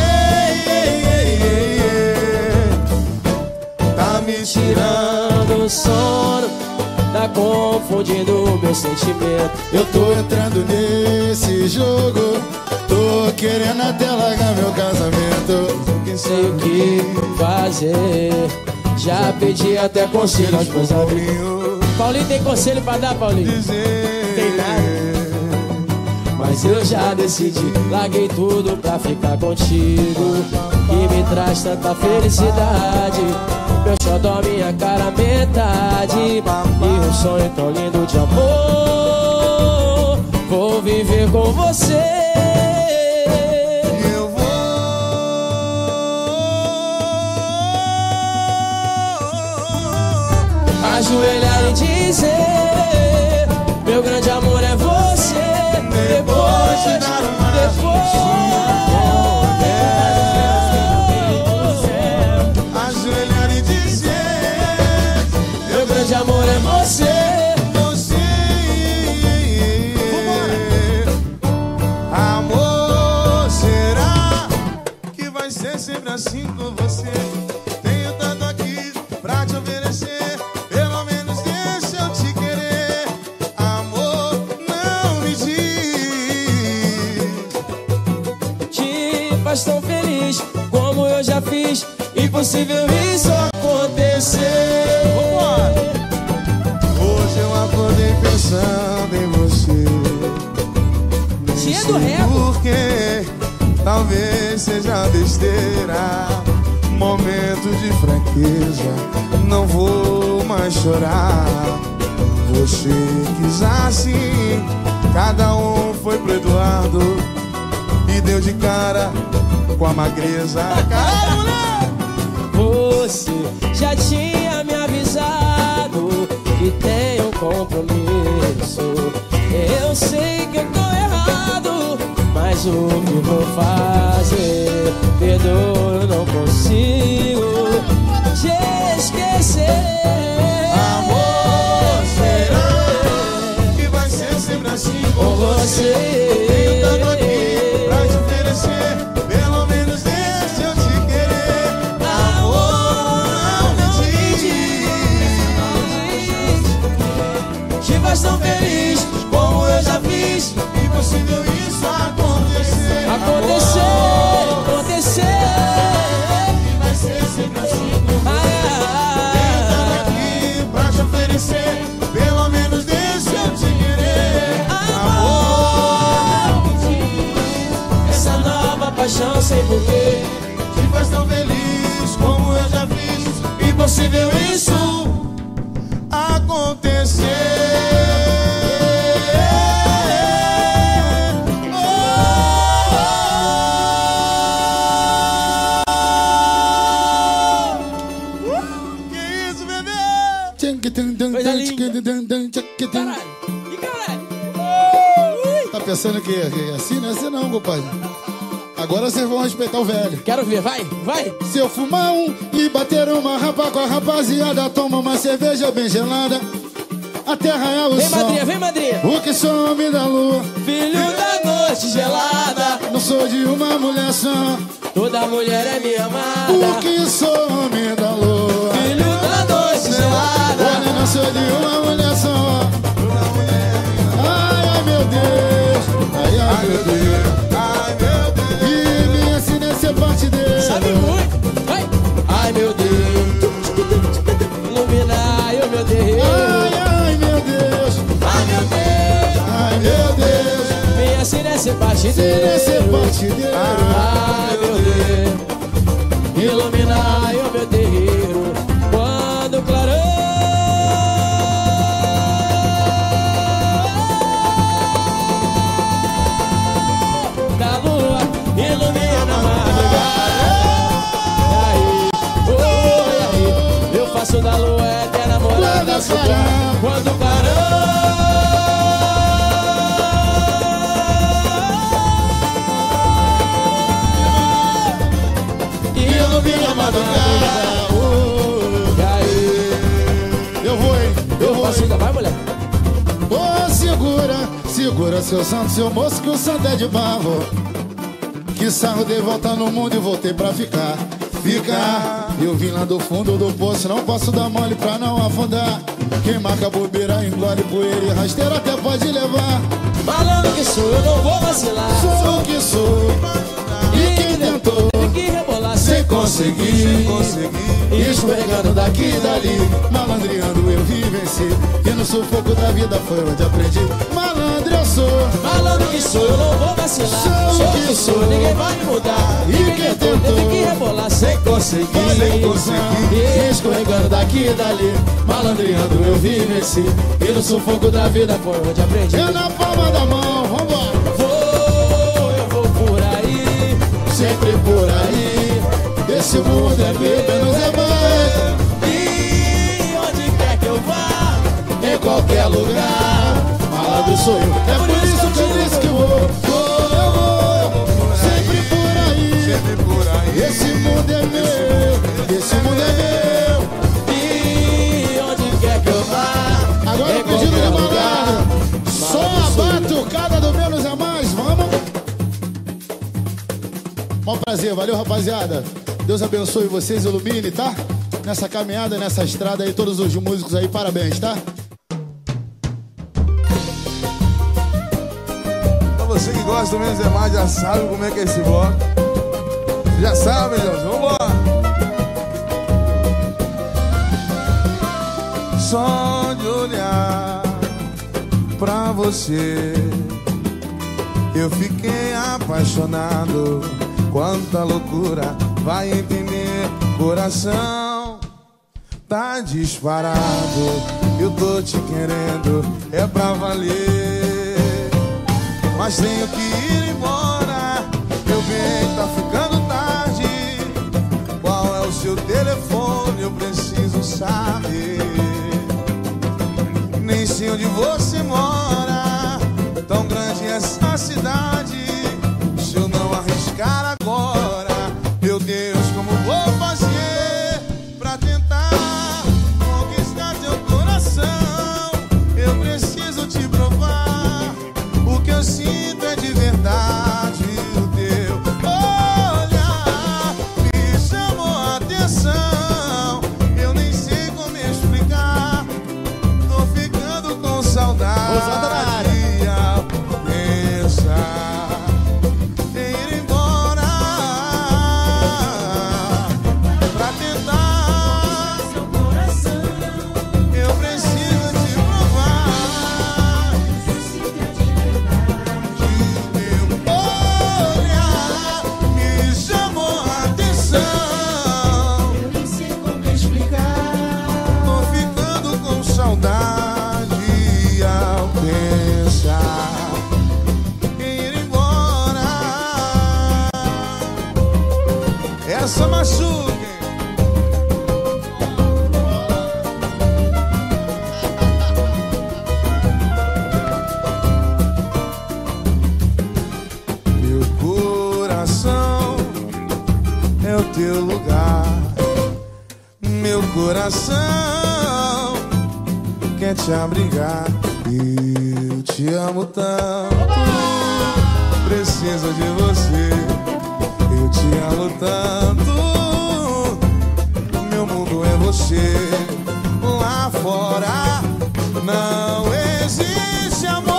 tá me tirando o sono, tá confundindo o meu sentimento. Eu tô entrando nesse jogo. Tô querendo até largar meu casamento. Não sei o que fazer. Já pedi até conselho aos meus amigos. Paulinho tem conselho pra dar, Paulinho? dizer. Tem nada. Mas eu já decidi. Larguei tudo pra ficar contigo. Que me traz tanta felicidade. Meu xodó, minha cara, metade. E um sonho tão lindo de amor. Vou viver com você. Ajoelhar e dizer: meu grande amor é você. Depois de dar uma depois. Ajoelhar e dizer: meu grande amor é você. Você, amor, será que vai ser sempre assim com você? Tenho tanto aqui pra te oferecer. Impossível isso acontecer. Vambora! Hoje eu acordei pensando em você. Nem Tia do sei Rego. porque, talvez seja besteira. Momentos de fraqueza, não vou mais chorar. Você quis assim, cada um foi pro Eduardo e deu de cara com a magreza. Caralho, moleque! Você já tinha me avisado que tem um compromisso. Eu sei que eu tô errado, mas o que vou fazer? Perdoa, eu não consigo te esquecer. Amor, será que vai ser sempre assim com você? Tentando aqui pra te oferecer, pelo menos deixa eu te querer. Amor, não me diz, te faz tão feliz como eu já fiz. impossível isso acontecer. Aconteceu, aconteceu. Que vai ser sempre assim com você. Tentando aqui pra te oferecer, pelo menos deixa eu te querer. Amor, Essa nova paixão sem porquê. te faz tão feliz como eu já fiz. Impossível isso acontecer. Que isso, bebê? Coisa linda. Caralho, e caralho. Tá pensando que é assim? Não é assim não, compadre. Agora vocês vão respeitar o velho. Quero ver, vai, vai. Se eu fumar um e bater uma rapa com a rapaziada, toma uma cerveja bem gelada, até raiar o Vem, sol. madrinha, vem, madrinha. O que sou homem da lua, Filho da noite gelada, não sou de uma mulher só. toda mulher é minha O amada. que sou homem da lua, Filho da noite gelada, olha, não sou de uma mulher só. Ai, ai, meu Deus, ai, ai, meu Deus. Ai, meu Deus. E me ensina a ser parte dele. sabe muito. Vai. Ai, meu Deus. Iluminai o meu terreiro. Ai, ai, meu Deus, Ai, meu Deus. ai, meu Deus. Me ensina a ser parte Ensina a ser dele. parte dele. Ai, meu Deus. Iluminai o meu terreiro. Quando clarão da lua ilumina a madrugada. E aí, oh, e aí, eu faço da lua eterna morada suprema. Quando o clarão ilumina a madrugada. E aí, Eu vou, hein? eu faço da... Vai, mulher. Ô, segura, segura seu santo, seu moço, que o santo é de barro. Que sarro, dei volta no mundo e voltei pra ficar. Ficar, eu vim lá do fundo do poço, não posso dar mole pra não afundar. Quem marca bobeira, engole poeira e rasteira até pode levar. Falando que sou, eu não vou vacilar. Sou o que sou, e quem tentou, Teve que rebolar sem conseguir. Consegui. Escorregando daqui e dali, malandreando eu vi vencer. E no sufoco da vida foi onde aprendi. Malandro eu sou, Falando que sou, eu não vou vacilar. Sou Sou o o que que sou. sou, ninguém vai me mudar. E quem tentou, Teve que rebolar sem conseguir. Sem conseguir. escorregando daqui e dali, malandreando eu vi vencer. E no sufoco da vida foi onde aprendi. É na palma da mão, vambora. Vou, eu vou por aí. Sempre por aí, esse mundo é meu, menos é mais. E onde quer que eu vá, Em qualquer lugar, malandro sou eu. É por isso que eu disse que eu vou. Vou, eu vou, sempre por aí. Sempre por aí. Esse mundo é meu, esse mundo é meu. e onde quer que eu vá, Agora em o pedido de qualquer malandro. lugar. Só a batucada do menos é mais, vamos? Bom prazer, valeu rapaziada. Deus abençoe vocês, ilumine, tá? Nessa caminhada, nessa estrada aí, todos os músicos aí, parabéns, tá? Pra você que gosta do Menos é Mais, já sabe como é que é esse bloco. Já sabe, Deus. Vambora. Só de olhar pra você eu fiquei apaixonado. Quanta loucura vai entender. Coração tá disparado. Eu tô te querendo, é pra valer. Mas tenho que ir embora. Meu bem, tá ficando tarde. Qual é o seu telefone? Eu preciso saber. Nem sei onde você mora. Tão grande essa cidade. Se eu não arriscar agora, meu Deus, como vou fazer pra tentar conquistar teu coração? Eu preciso te provar. O que eu sinto é de verdade. O teu olhar me chamou a atenção. Eu nem sei como explicar. Tô ficando com saudade. Ao pensar em ir embora pra tentar seu coração. Eu preciso te provar. Teu olhar me chamou a atenção. Eu nem sei como explicar. Tô ficando com saudade ao pensar em ir embora. Essa machuca. Meu coração é o teu lugar. Meu coração quer te abrigar. Eu te amo tanto, preciso de você. Eu te amo tanto, meu mundo é você. Lá fora não existe amor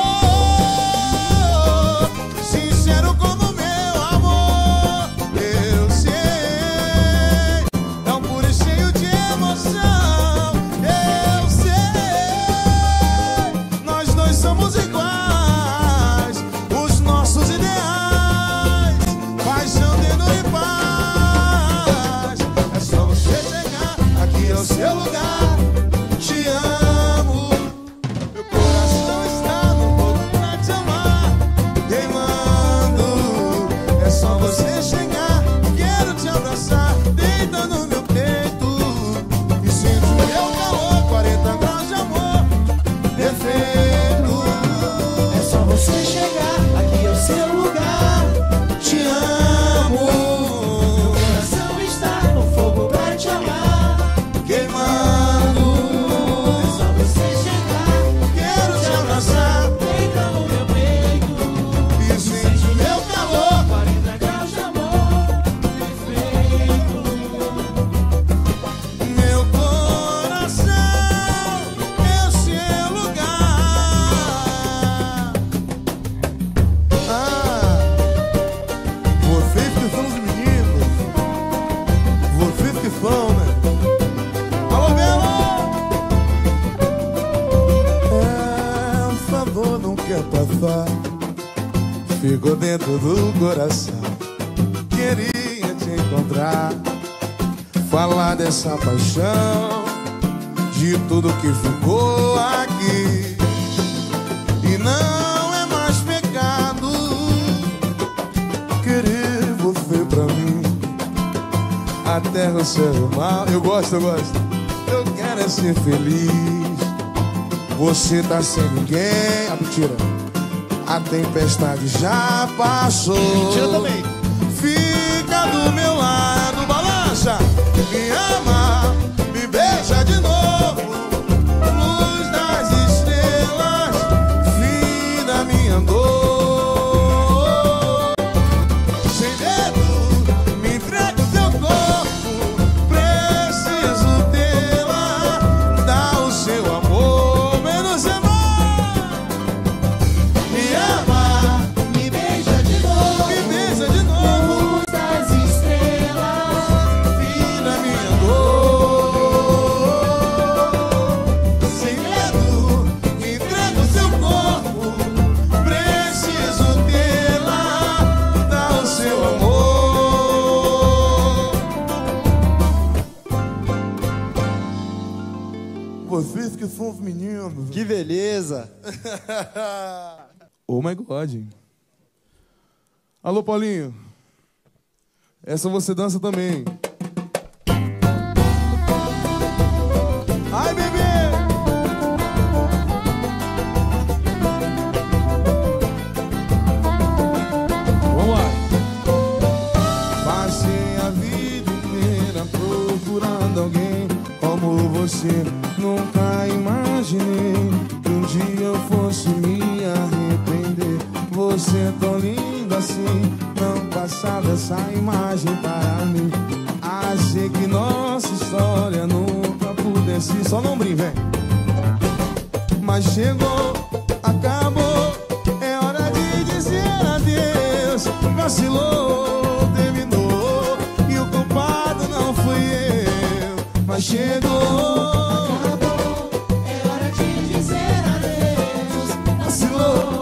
sincero como meu amor. Eu sei, é um puro e cheio de emoção. Eu sei, nós dois somos iguais. Os nossos ideais, paixão, ternura e paz. É só você chegar, aqui é o seu lugar. Te amo, meu coração está no fogo pra te amar, queimando. É só você chegar, quero te abraçar. Deita no meu peito e sente o meu calor. Quarenta graus de amor perfeito. É só você chegar, aqui é o seu lugar. Te amo, Meu coração está no fogo pra te amar, queimando. é só você chegar, Quero te abraçar deita no meu peito e sente o meu calor. quarenta graus de amor perfeito. Meu coração é o seu lugar. Ah, vocês que são os meninos, vocês que são, né? Alô, Belo! Essa dor não quer passar, ficou dentro do coração. Queria te encontrar, falar dessa paixão, de tudo que ficou aqui. E não é mais pecado querer você pra mim. A terra, o céu e o mar. Eu gosto, eu gosto. Eu quero é ser feliz. Você tá sem ninguém. Ah, mentira. A tempestade já passou. Mentira também. Fica do meu lado, balança. Me ama, me beija de novo. Luz das estrelas, fim da minha dor. Sem medo, me entrega o teu corpo. Preciso dela, dá o seu amor, menos amor. Me ama, Me beija de novo, me beija de novo. luz das estrelas, Fim da minha dor. vocês que são os meninos. Que beleza. Oh my God. Alô, Paulinho. Essa você dança também. Ai, bebê! Vamos lá. Passei a vida inteira procurando alguém como você. Nunca imaginei que um dia eu fosse me arrepender. Você é tão linda assim, não passava essa imagem para mim. Achei que nossa história nunca pudesse. Só não brinque, vem. Mas chegou, acabou, é hora de dizer adeus. Vacilou, terminou, e o culpado não fui eu. Mas chegou, acabou, é hora de dizer adeus. Vacilou,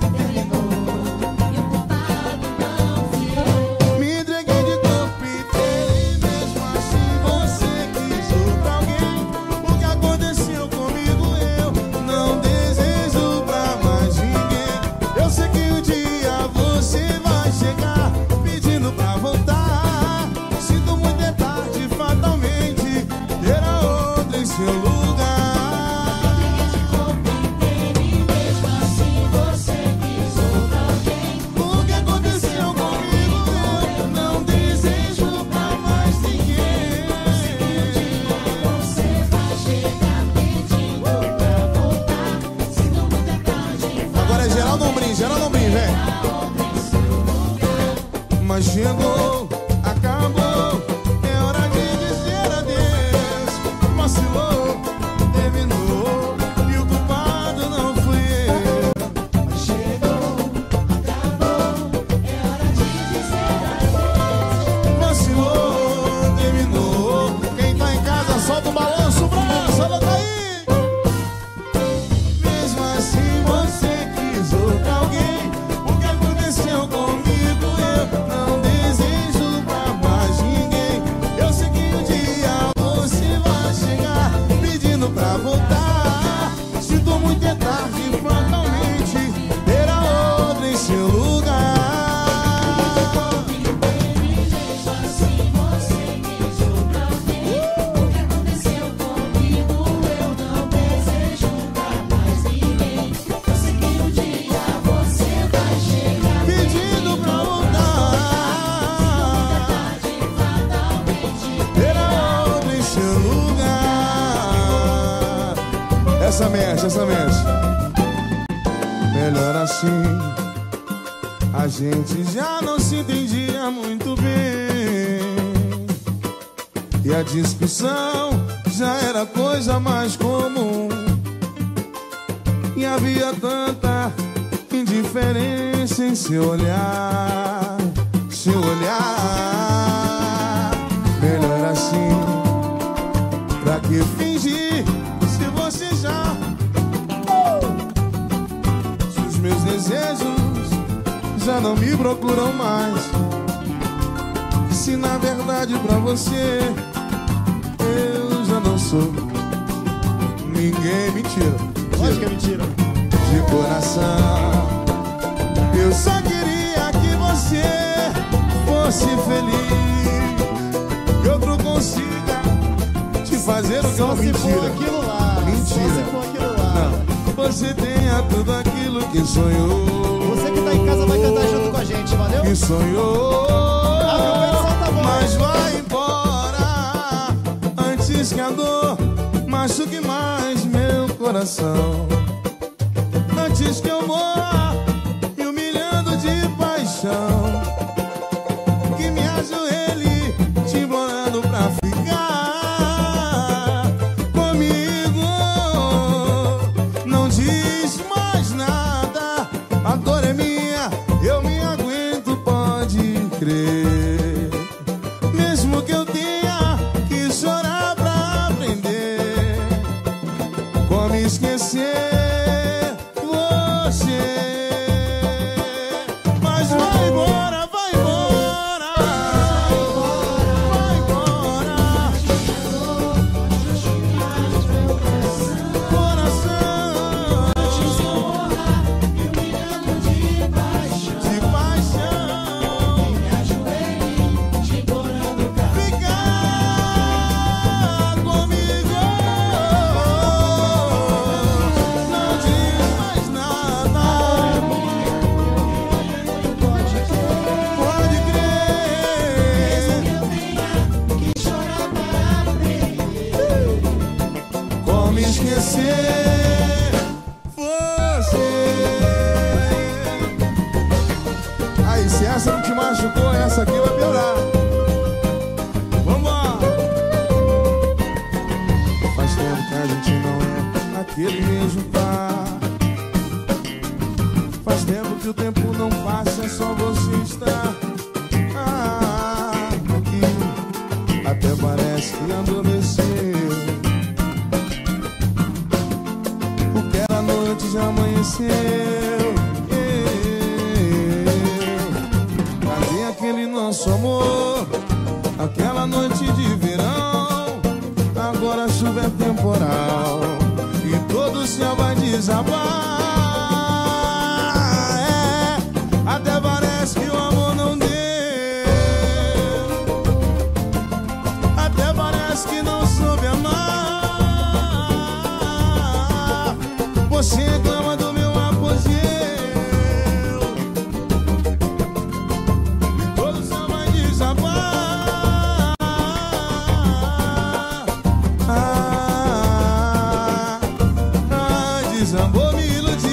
mas chegou, acabou, é hora de dizer adeus. Vacilou, terminou, e o culpado não fui eu. Mas chegou, acabou, é hora de dizer adeus. Vacilou, terminou. Quem tá em casa solta o balanço, o braço, olha daí. Mesmo assim você quis outro alguém. O que aconteceu comigo? Não desejo pra mais ninguém. Eu sei que um dia você vai chegar pedindo pra voltar. Sinto muito é tarde, fatalmente terá outra em seu lugar. Mesmo assim você quis outra alguém. O que aconteceu comigo? Eu não desejo pra mais ninguém. Eu sei que um dia você vai chegar pedindo pra voltar. Essa mexe, essa mexe. Melhor assim. A gente já não se entendia muito bem. E a discussão já era coisa mais comum. E havia tanta indiferença em seu olhar. Seu olhar. Melhor assim. Pra que fingir? Você já oh! Se os meus desejos já não me procuram mais. Se na verdade pra você eu já não sou ninguém. Mentira, Lógico que é mentira. de coração eu só queria que você fosse feliz. Que outro consiga te fazer o que eu mentira. Aquilo lá. Mentira. Não. Você tenha tudo aquilo que sonhou. Você que tá em casa vai cantar junto com a gente, valeu? Que sonhou. Abre o peito, solta a voz. Mas vai embora antes que a dor machuque mais meu coração. Antes que eu morra me humilhando de paixão. Que me ajoelhe te implorando pra ficar. A dor é minha, eu me aguento, pode crer. Mesmo que eu tenha que chorar pra aprender como esquecer você. Mas vai embora, vai embora, vai embora. como esquecer você. Aí, se essa não te machucou, essa aqui vai piorar. Vambora! Faz tempo que a gente não é aquele mesmo par. Faz tempo que o tempo não passa, é só você estar ah, aqui. Até parece que adormeceu. O que era noite já amanheceu. Cadê aquele nosso amor? Aquela noite de verão. Agora a chuva é temporal e todo o céu vai desabar. Até parece que o amor não deu. Até parece que não soube amar. Você reclama do meu apogeu e todo só vai desabar. Ah, ah, desabou, me iludiu.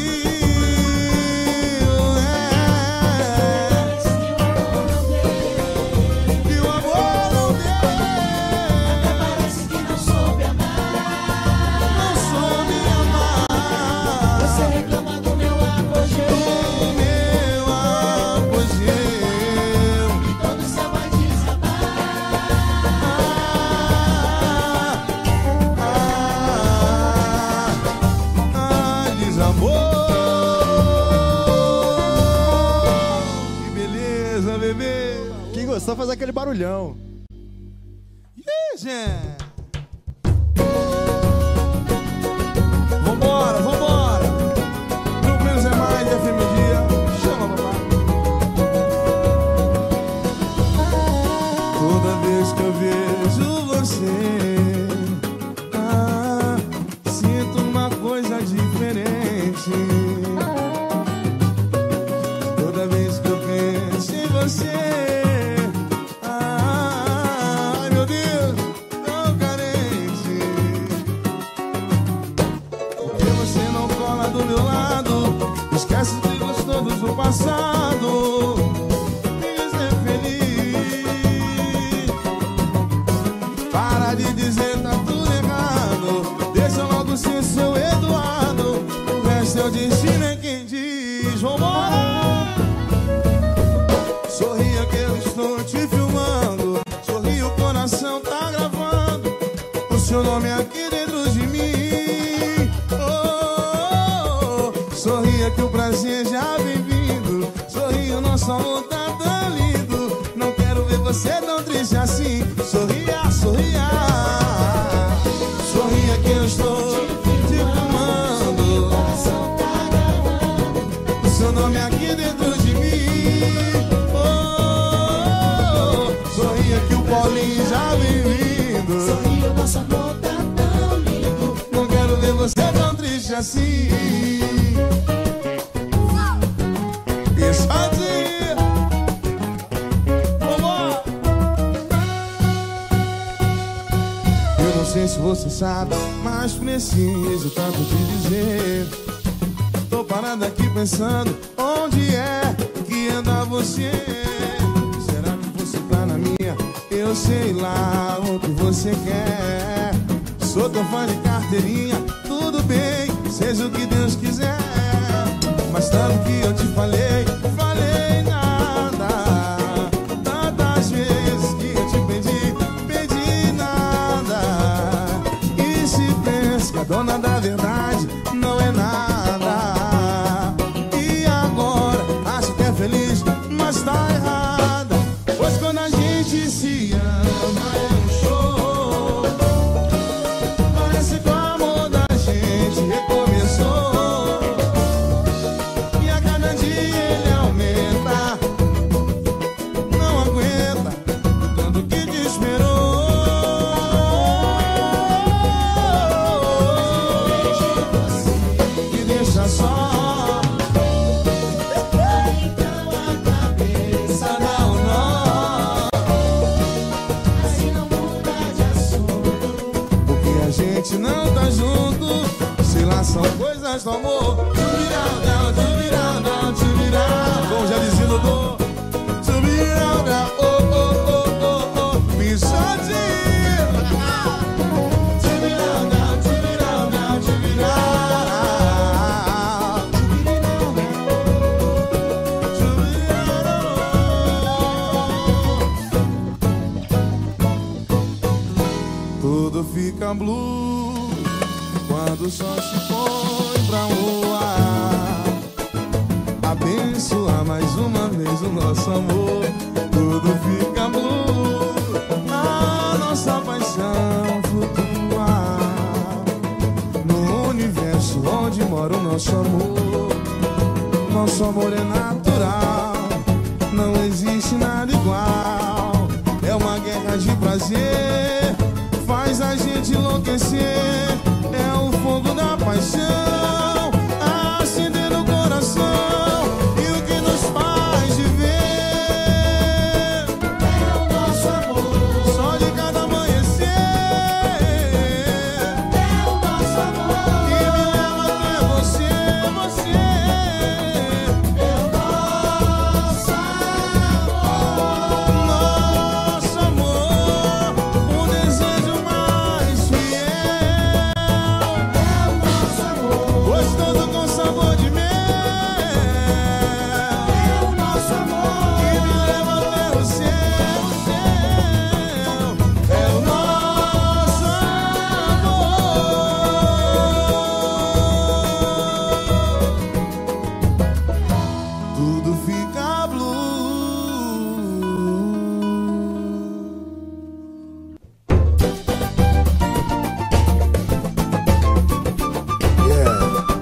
Só fazer aquele barulhão. Ih, gente. Vambora, vambora. Não menos é mais, é fim dia. Chama, papai. Toda vez que eu vejo você, ah, sinto uma coisa diferente. Toda vez que eu penso em você, do passado, me dizer feliz. Para de dizer tá tudo errado. Deixa logo ser seu Eduardo. O resto eu destino é quem diz. Vambora! Sorria que eu estou te filmando. Sorria, o coração tá gravando o seu nome aqui dentro de mim. Oh, oh, oh. Sorria que o prazer já vem vindo. Sorria, o nosso amor tá tão lindo. Não quero ver você tão triste assim. Sorria, sorria. Sorria que eu estou te filmando. O seu nome aqui dentro de mim. Oh, oh, oh. Sorria que o Paulinho já vem vindo. Sorria, o nosso amor tá tão lindo. Não quero ver você tão triste assim. Isso aí. Vambora. Eu não sei se você sabe, mas preciso tanto te dizer. Tô parado aqui pensando, onde é que anda você? Será que você tá na minha? Eu sei lá o que você quer. Sou teu fã de carteirinha, tudo bem, seja o que Deus quiser. Mas tanto que eu te falei, falei nada. Tantas vezes que eu te pedi, pedi nada. E se pensa que a dona da verdade não é nada. E agora acha que é feliz, mas tá errada. Pois quando a gente se ama é um show. Parece que o amor da gente recomeçou. são coisas do amor. Tchubiral, down, tchubiral, down, tchubiral. Como já dizia o doutor. Tchubiral, down, oh, oh, oh, oh, oh. Me sozinho. Tchubiral, down, tchubiral, down, tchubiral. Tudo fica blue quando o sol se põe pra luar. Abençoa mais uma vez o nosso amor. Tudo fica blue, a nossa paixão flutuar no universo onde mora o nosso amor. Nosso amor é natural, não existe nada igual. É uma guerra de prazer, faz a gente enlouquecer. É o fogo da paixão acender no coração. E o que nos faz viver é o nosso amor. Só de cada amanhecer é o nosso amor. Que me leva até você, você é o nosso amor. Nosso amor, o desejo mais fiel é o nosso amor. Gostoso com sabor de mel é o nosso amor. Que me leva até o céu, o céu é o nosso amor. Tudo fica blue. Yeah.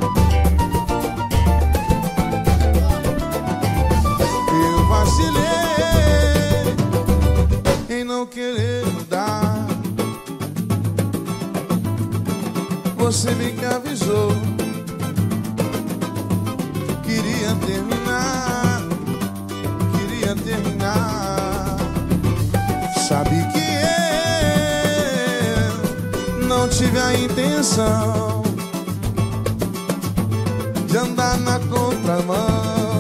Eu vacilei em não querer mudar. Você me que avisou, queria terminar, queria terminar. Sabe que eu não tive a intenção de andar na contramão,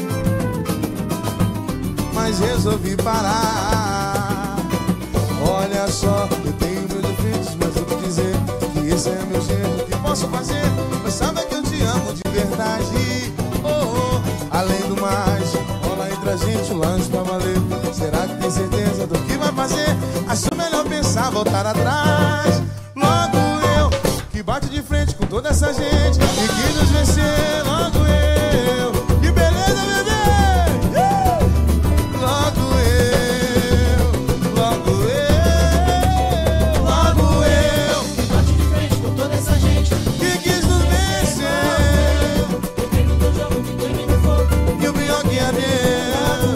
mas resolvi parar. Olha só, eu tenho meus defeitos, mas vou te dizer que esse é meu jeito. O que posso fazer? Mas sabe que eu te amo de verdade. Oh, oh. Além do mais, rola entre a gente um lanche pra valer. Será que tem certeza do que vai fazer? Acho melhor pensar, voltar atrás. Logo eu, que bate de frente com toda essa gente e que nos vencer. Logo eu, que beleza, bebê. Uh! Logo eu, logo eu, logo eu, Que bate de frente com toda essa gente. que quis nos vencer. O treino do jogo que termina em fogo. E o pior que é meu.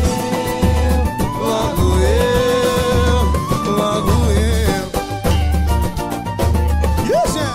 Logo eu, logo eu. Yes, yeah.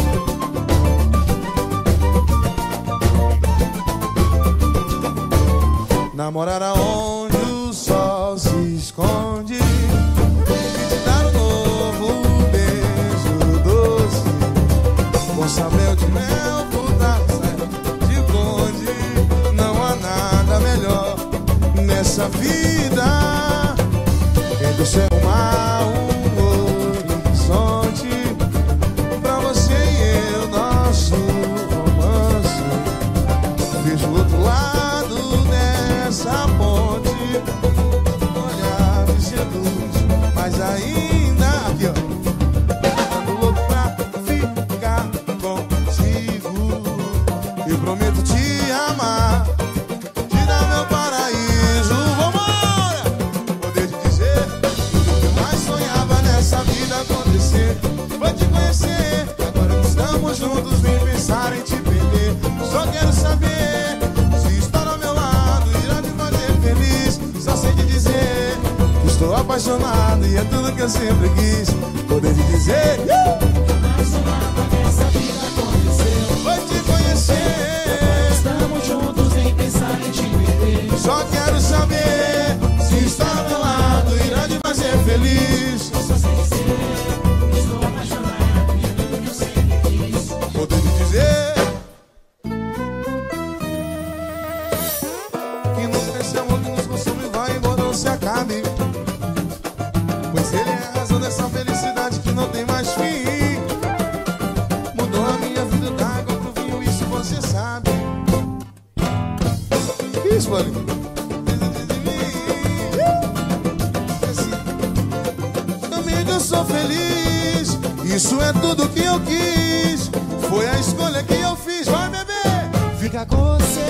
Namorar aonde o sol se esconde e te dar um novo beijo doce com sabor de mel, fruta de bonde. Não há nada melhor nessa vida. Entre o céu e o mar, um horizonte pra você e eu, nosso romance. Vejo o outro lado dessa ponte, olhar de seduz, mas ainda aqui, ó, ando louco pra ficar contigo. Eu prometo te amar, te dar meu paraíso. Vambora! Poder te dizer tudo que eu mais sonhava nessa vida acontecer. Foi te conhecer, agora que estamos juntos, nem pensar em te perder. Só quero saber se estar ao meu lado irá me fazer feliz. Só sei te dizer que estou apaixonado e é tudo que eu sempre quis. Poder te dizer uh! Mais sonhava nessa vida aconteceu. Foi te conhecer, Estamos juntos, nem pensar em te perder. só quero saber se estar ao meu lado irá te fazer feliz. Só sei dizer, estou apaixonado e é tudo que eu sempre quis. vou ter que dizer que nunca esse amor que nos consome vai embora, não se acabe. Pois ele é a razão dessa felicidade que não tem mais fim. Mudou a minha vida da água pro vinho, isso você sabe. Que isso, mano? Eu sou feliz, isso é tudo que eu quis. Foi a escolha que eu fiz, vai bebê. Fica com você.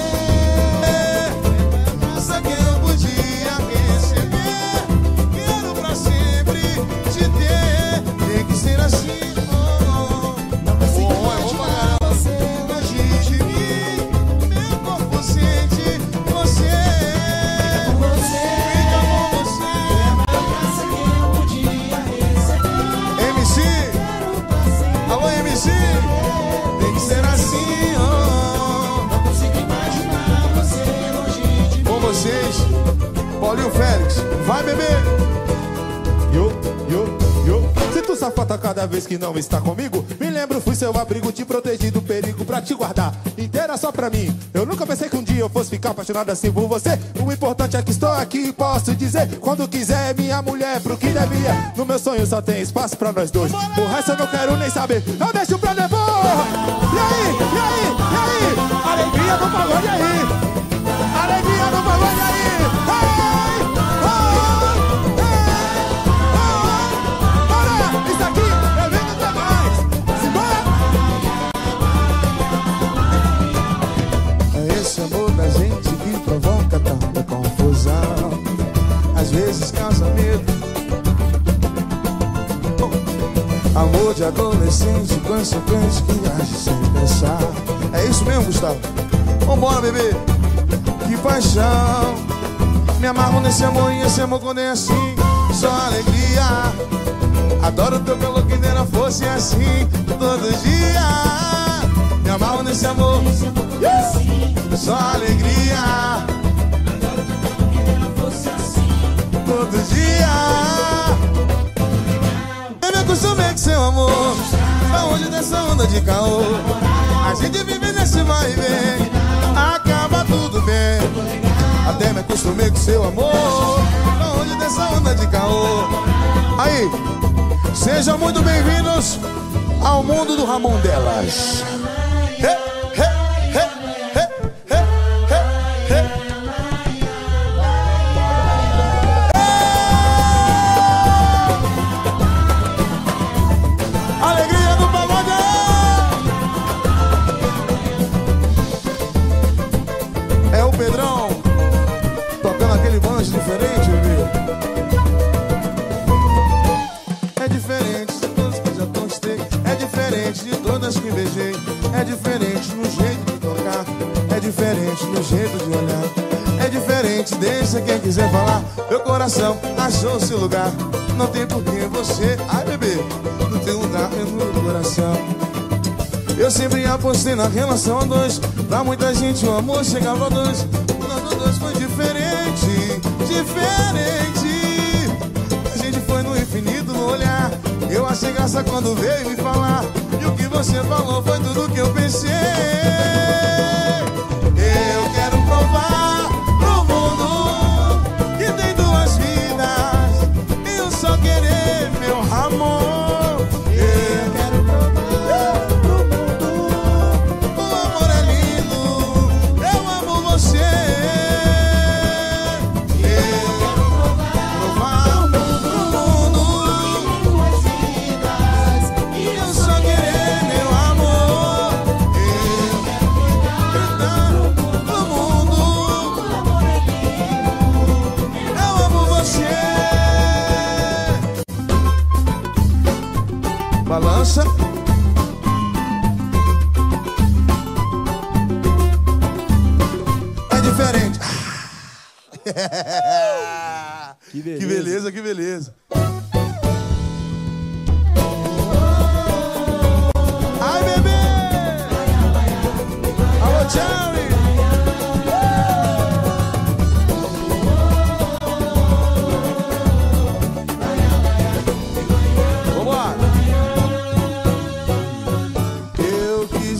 Essa que eu podia receber. Quero pra sempre te ter. Tem que ser assim. Oh, Não consigo oh, oh, imaginar oh, você longe de mim. Meu corpo sente você. com você. Fica com você. Essa que eu podia receber. M C, alô M C. Tem que ser assim, oh. Não consigo imaginar você longe de mim. Com vocês, Paulinho Félix, vai beber. Yo, yo, yo. Sinto sua falta cada vez que não está comigo. Me lembro, fui seu abrigo, te protegi do perigo pra te guardar inteira só pra mim. Eu nunca pensei que um dia eu fosse ficar apaixonado assim por você. O importante é que estou aqui e posso dizer, quando quiser, minha mulher, pro que devia. No meu sonho só tem espaço pra nós dois. O resto eu não quero nem saber, eu deixo pra depois. E aí, e aí, e aí? Alegria do pagode aí. Alegria do pagode aí. Hey, oh, isso aqui é vendo demais. Simbora! É esse amor da gente que provoca tanta confusão. Às vezes causa medo. Amor de adolescente, consequente que age sem pensar. É isso mesmo, Gustavo? Vambora, bebê. Que paixão. Me amarro nesse amor e esse amor quando é assim, só alegria. Adoro teu pelo que dera fosse assim todo dia. Me amarro nesse amor, yeah. Só alegria. Todo dia. Eu me acostumei com seu amor. Pra onde dessa onda de caô? A gente vive nesse vai e vem. Acaba tudo bem. Até me acostumei com seu amor. Pra onde dessa onda de caô? Aí, sejam muito bem-vindos ao mundo do Ramon Delas. He, he, he, he, he, he, he. Alegria do pagode. É o Pedrão tocando aquele banjo diferente, bebê. É diferente de todas que já conquistei. É diferente de todas que beijei. É diferente no jeito de tocar. É diferente no jeito de olhar. É diferente, deixa quem quiser falar. Meu coração achou seu lugar. Não tem por que você, ai bebê, não tem lugar no meu coração. Eu sempre apostei na relação a dois. Pra muita gente o amor chegava a dois. O nosso dois foi diferente, diferente. A gente foi no infinito, no olhar. Eu achei graça quando veio me falar. E o que você falou foi tudo que eu pensei. Eu quero provar pro mundo que tem duas vidas e um só querer, meu amor. Eu quero provar pro mundo, o amor é lindo, eu amo você. Eu quero provar pro mundo e um só querer, meu amor. Eu quero gritar pro mundo, eu amo você. Balança. É diferente. Que beleza. Que beleza, que beleza. Ai, bebê! Alô, Jerry! Vambora! Eu que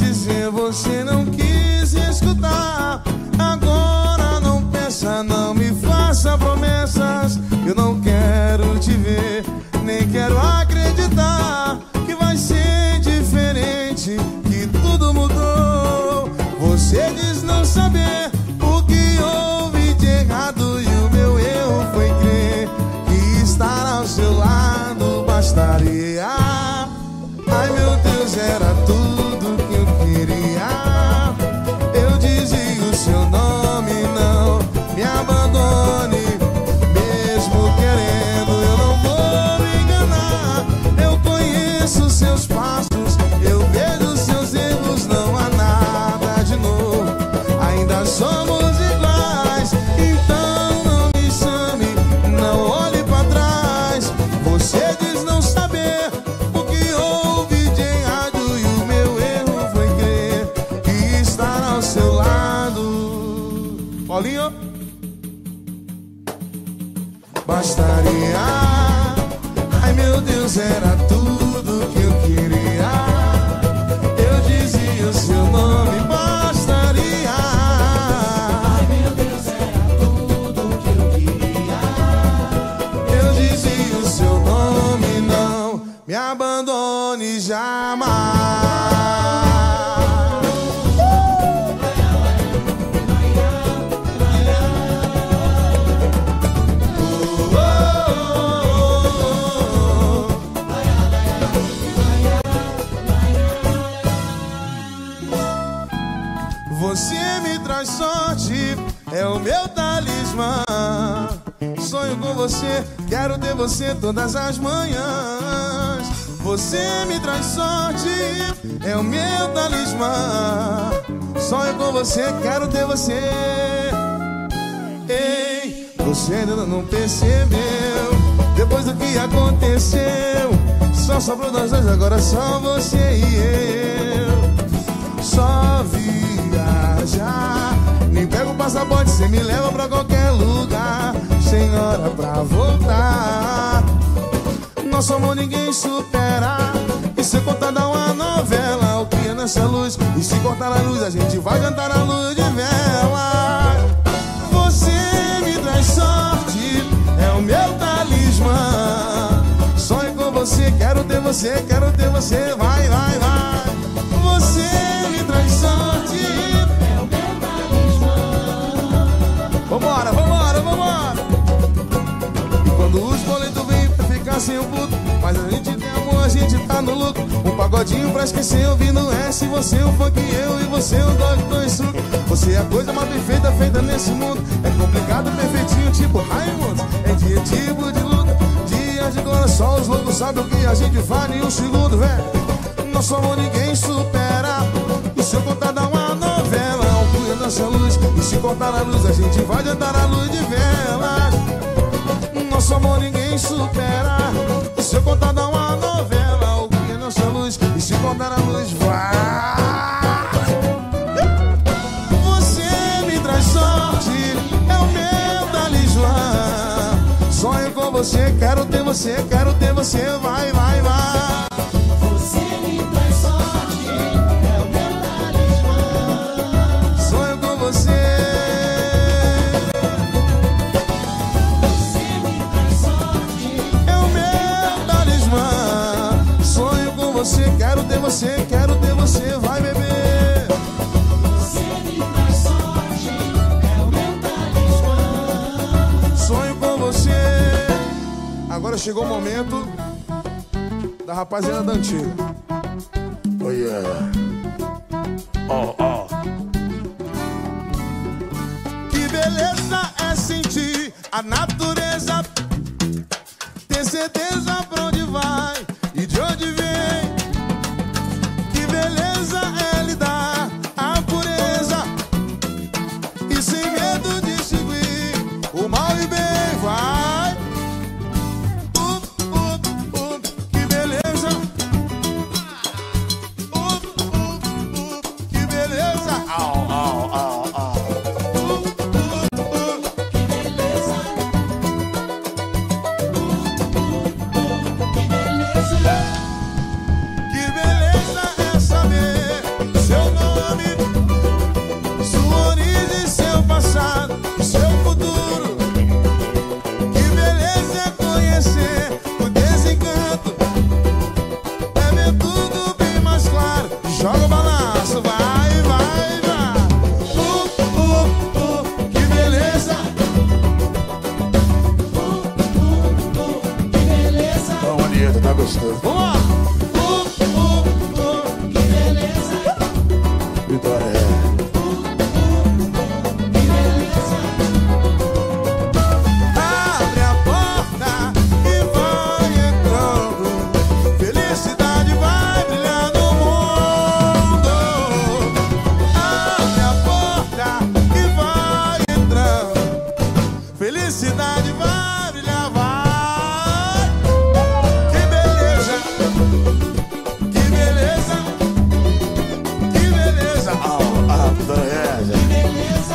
você não quis escutar. Agora não pensa, não me faça promessas. Eu não quero te ver, nem quero acreditar que vai ser diferente, que tudo mudou. Você diz não saber o que houve de errado, e o meu erro foi crer que estar ao seu lado bastaria. Ai meu Deus, era tudo que eu queria. Eu dizia o seu nome, não me abandone. Mesmo querendo, eu não vou me enganar. Eu conheço seus passos, eu vejo seus erros. Não há nada de novo, ainda somos iguais. Então não me chame, não olhe pra trás. Você diz não saber o que houve de errado, e o meu erro foi crer que estar ao seu lado, Paulinho, bastaria. Ai meu Deus, era tudo que eu queria. Eu dizia o seu nome, bastaria. Ai meu Deus, era tudo que eu queria. Eu dizia o seu nome, não me abandone jamais. Você me traz sorte, é o meu talismã. Sonho com você, quero ter você todas as manhãs. Você me traz sorte, é o meu talismã. Sonho com você, quero ter você. Ei, você ainda não percebeu, depois do que aconteceu, só sobrou nós dois, agora só você e eu. Só viajar, nem pega o passaporte, cê me leva pra qualquer lugar. Sem hora pra voltar, nosso amor ninguém supera. E se contar dá uma novela, o que é nessa luz? E se cortar a luz, a gente vai cantar a luz de vela. Você me traz sorte, é o meu talismã. Sonho com você, quero ter você, quero ter você. Vai, vai, vai. Você me traz sorte, é o meu talismã. Vambora, vambora, vambora. E quando os boletos vêm pra ficar sem o puto, mas a gente tem amor, a gente tá no lucro. Um pagodinho pra esquecer ouvindo S. Você o funk, eu e você o Doctor Suco. Você é a coisa mais perfeita feita nesse mundo. É complicado, perfeitinho, tipo Raimundo. É dia tipo de luta, dia de glória. Só os loucos sabem o que a gente faz em um segundo, velho. Nosso amor ninguém supera. E se eu contar dá uma novela, alcunha nossa luz. E se cortar a luz, a gente vai adiantar a luz de velas. Nosso amor ninguém supera. E se eu contar dá uma novela, alcunha nossa luz. E se cortar a luz, vai. Você me traz sorte, é o meu talismã. Sonho com você, quero ter você, quero ter você. Vai, vai, vai. Quero ter você, quero ter você, vai beber. Você me traz sorte, é o meu talismã. Sonho com você. Agora chegou o momento da rapaziada da antiga. Oh yeah. Oh, oh. Que beleza é sentir a natureza, ter certeza pra onde vai e de onde vem. Beleza é lidar a pureza e sem medo de distinguir o mal e bem. Vai, up, up, up. Que beleza Joga o balanço, vai, vai, vai. Uh, uh, uh, que beleza. Uh, uh, uh, que beleza. Tá bonito, tá gostoso. Vamos lá. Uh, uh, uh, Que beleza. Vitória é. Que beleza. abre a porta e vai entrando. Felicidade vai brilhar no mundo. Abre a porta e vai entrando. Felicidade vai brilhar, vai. Que beleza. Que beleza. Que beleza. Ah, ah, Vitória é. Beleza.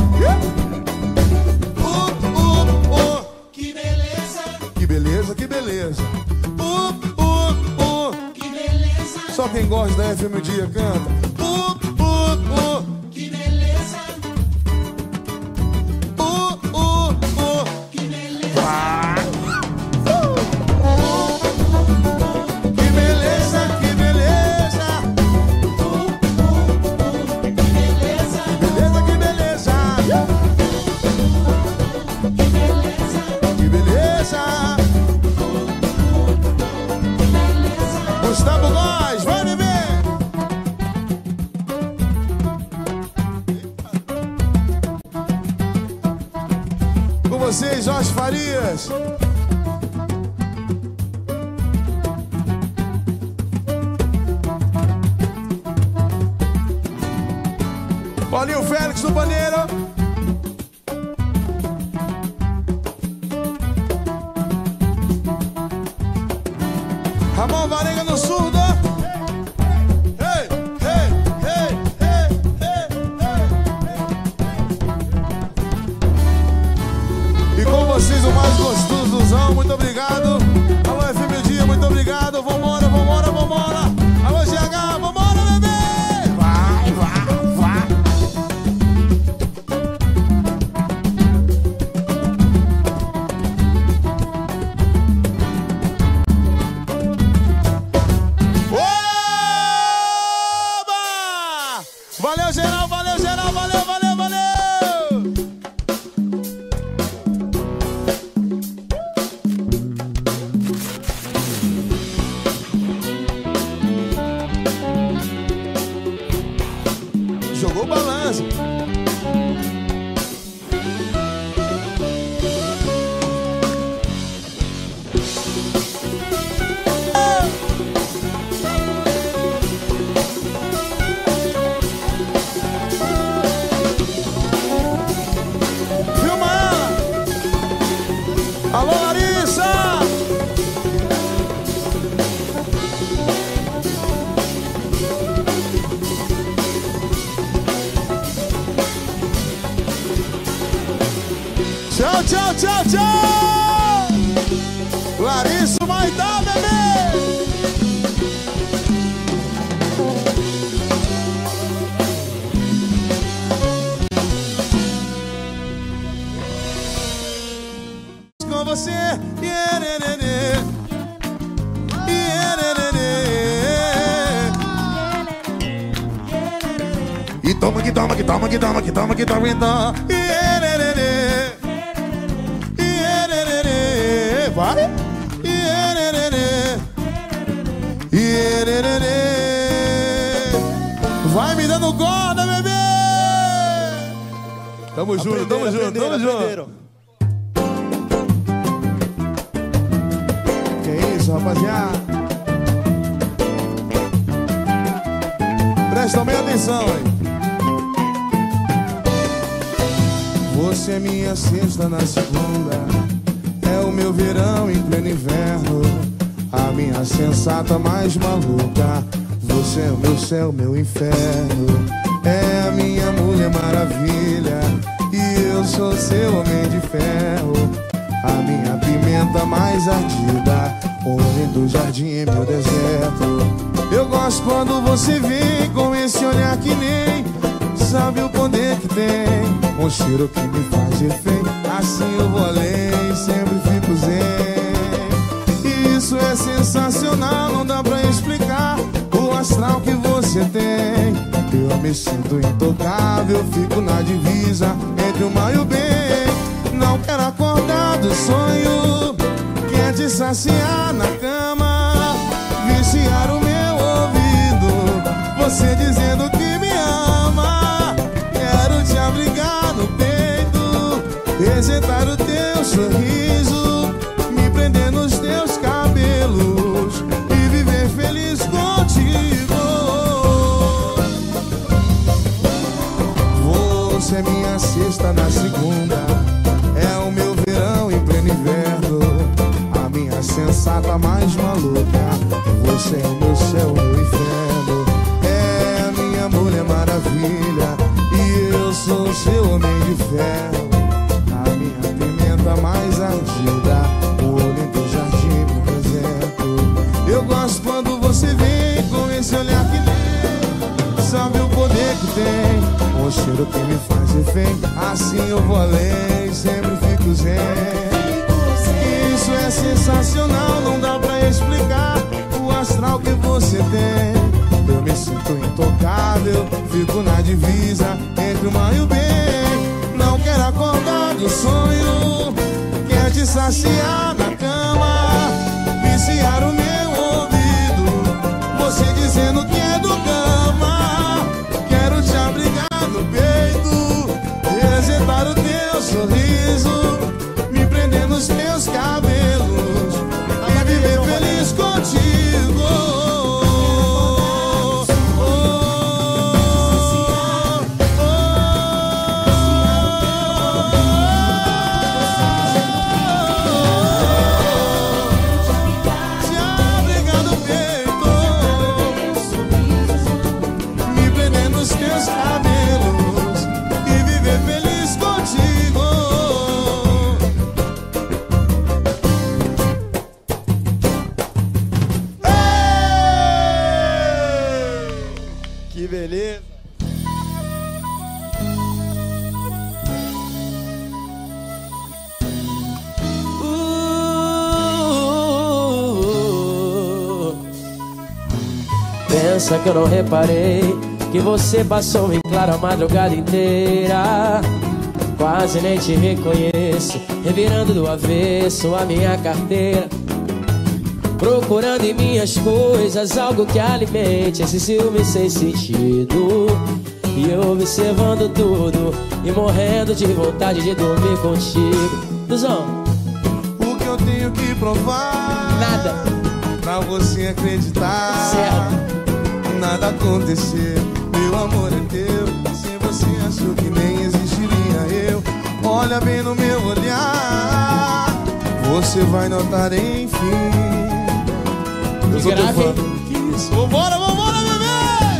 Uh, uh, uh. Que beleza. Que beleza, que beleza. Uh, uh, uh. Que beleza. Só quem gosta da F M Dia canta. Uh, uh, uh. Que beleza. Uh, uh, uh. Que beleza. Que beleza, que beleza. Que beleza. Beleza, que beleza. Que beleza. Que beleza. Gustavo Góes, vai beber. Com vocês, Jorge Farias. Paulinho Félix do Banheiro. Ramon Varenga no surdo. Ei, ei, ei, ei, ei, ei. E com vocês o mais gostoso dozão, muito obrigado. Alô F M Dia, muito obrigado. Vambora, vambora, vambora. Alô G H, vambora, bebê. Vai, vai, vai. Oba! Valeu, geral, valeu, geral, valeu, valeu, valeu! Jogou o balanço. Filma ela. Alô, Larissa. Tchau, tchau, tchau, tchau. Larissa vai dar, bebê. Com você, iererê, iererê. E toma, que toma, que toma, que toma, que toma, que toma, então. Iererê, iererê. Vai. Iererê, iererê. Vai me dando corda, bebê. Tamo junto, tamo junto, tamo junto. Que isso, rapaziada. Presta bem atenção, hein. Você é minha sexta na segunda, é o meu verão em pleno inverno, a minha sensata mais maluca. Você é o meu céu, meu inferno, é a minha mulher maravilha, e eu sou seu homem de ferro, a minha pimenta mais ardida, homem do jardim em meu deserto. Eu gosto quando você vem com esse olhar que nem sabe o poder que tem, um cheiro que me faz efeito. Assim eu vou além, sempre fico zen. E isso é sensacional, não dá pra explicar o astral que você você tem. Eu me sinto intocável, fico na divisa entre o mal e o bem. Não quero acordar do sonho, quer te saciar na cama, viciar o meu ouvido, você dizendo que me ama. Quero te abrigar no peito, excitar o teu sorriso, me prender nos teus cabelos e viver feliz contigo. Você é minha sexta na segunda, é o meu verão em pleno inverno, a minha sensata mais maluca. Você é o meu céu, o meu inferno, é a minha mulher maravilha, e eu sou o seu homem de ferro, a minha pimenta mais ardida, o olho do jardim do deserto. Eu gosto quando você vem com esse olhar que nem sabe o poder que tem, o cheiro que me faz refém. Assim eu vou além, sempre fico zen. Isso é sensacional, não dá pra explicar o astral que você tem. Eu me sinto intocável, fico na divisa entre o mal e o bem. Não quero acordar do sonho, quer te saciar na cama, viciar o meu ouvido, você dizendo que é do cama. Quero te abrigar no peito, excitar o teu sorriso, me prender nos teus cabelos e viver feliz contigo. Pensa que eu não reparei que você passou em claro a madrugada inteira. Quase nem te reconheço, revirando do avesso a minha carteira, procurando em minhas coisas algo que alimente esse ciúme sem sentido. E eu observando tudo e morrendo de vontade de dormir contigo. Duzão, o que eu tenho que provar? Nada. Pra você acreditar, certo. Nada aconteceu, meu amor é teu. Sem você acho que nem existiria eu. Olha bem no meu olhar, você vai notar enfim. Eu sou teu fã. Que isso? Vambora, vambora, bebê!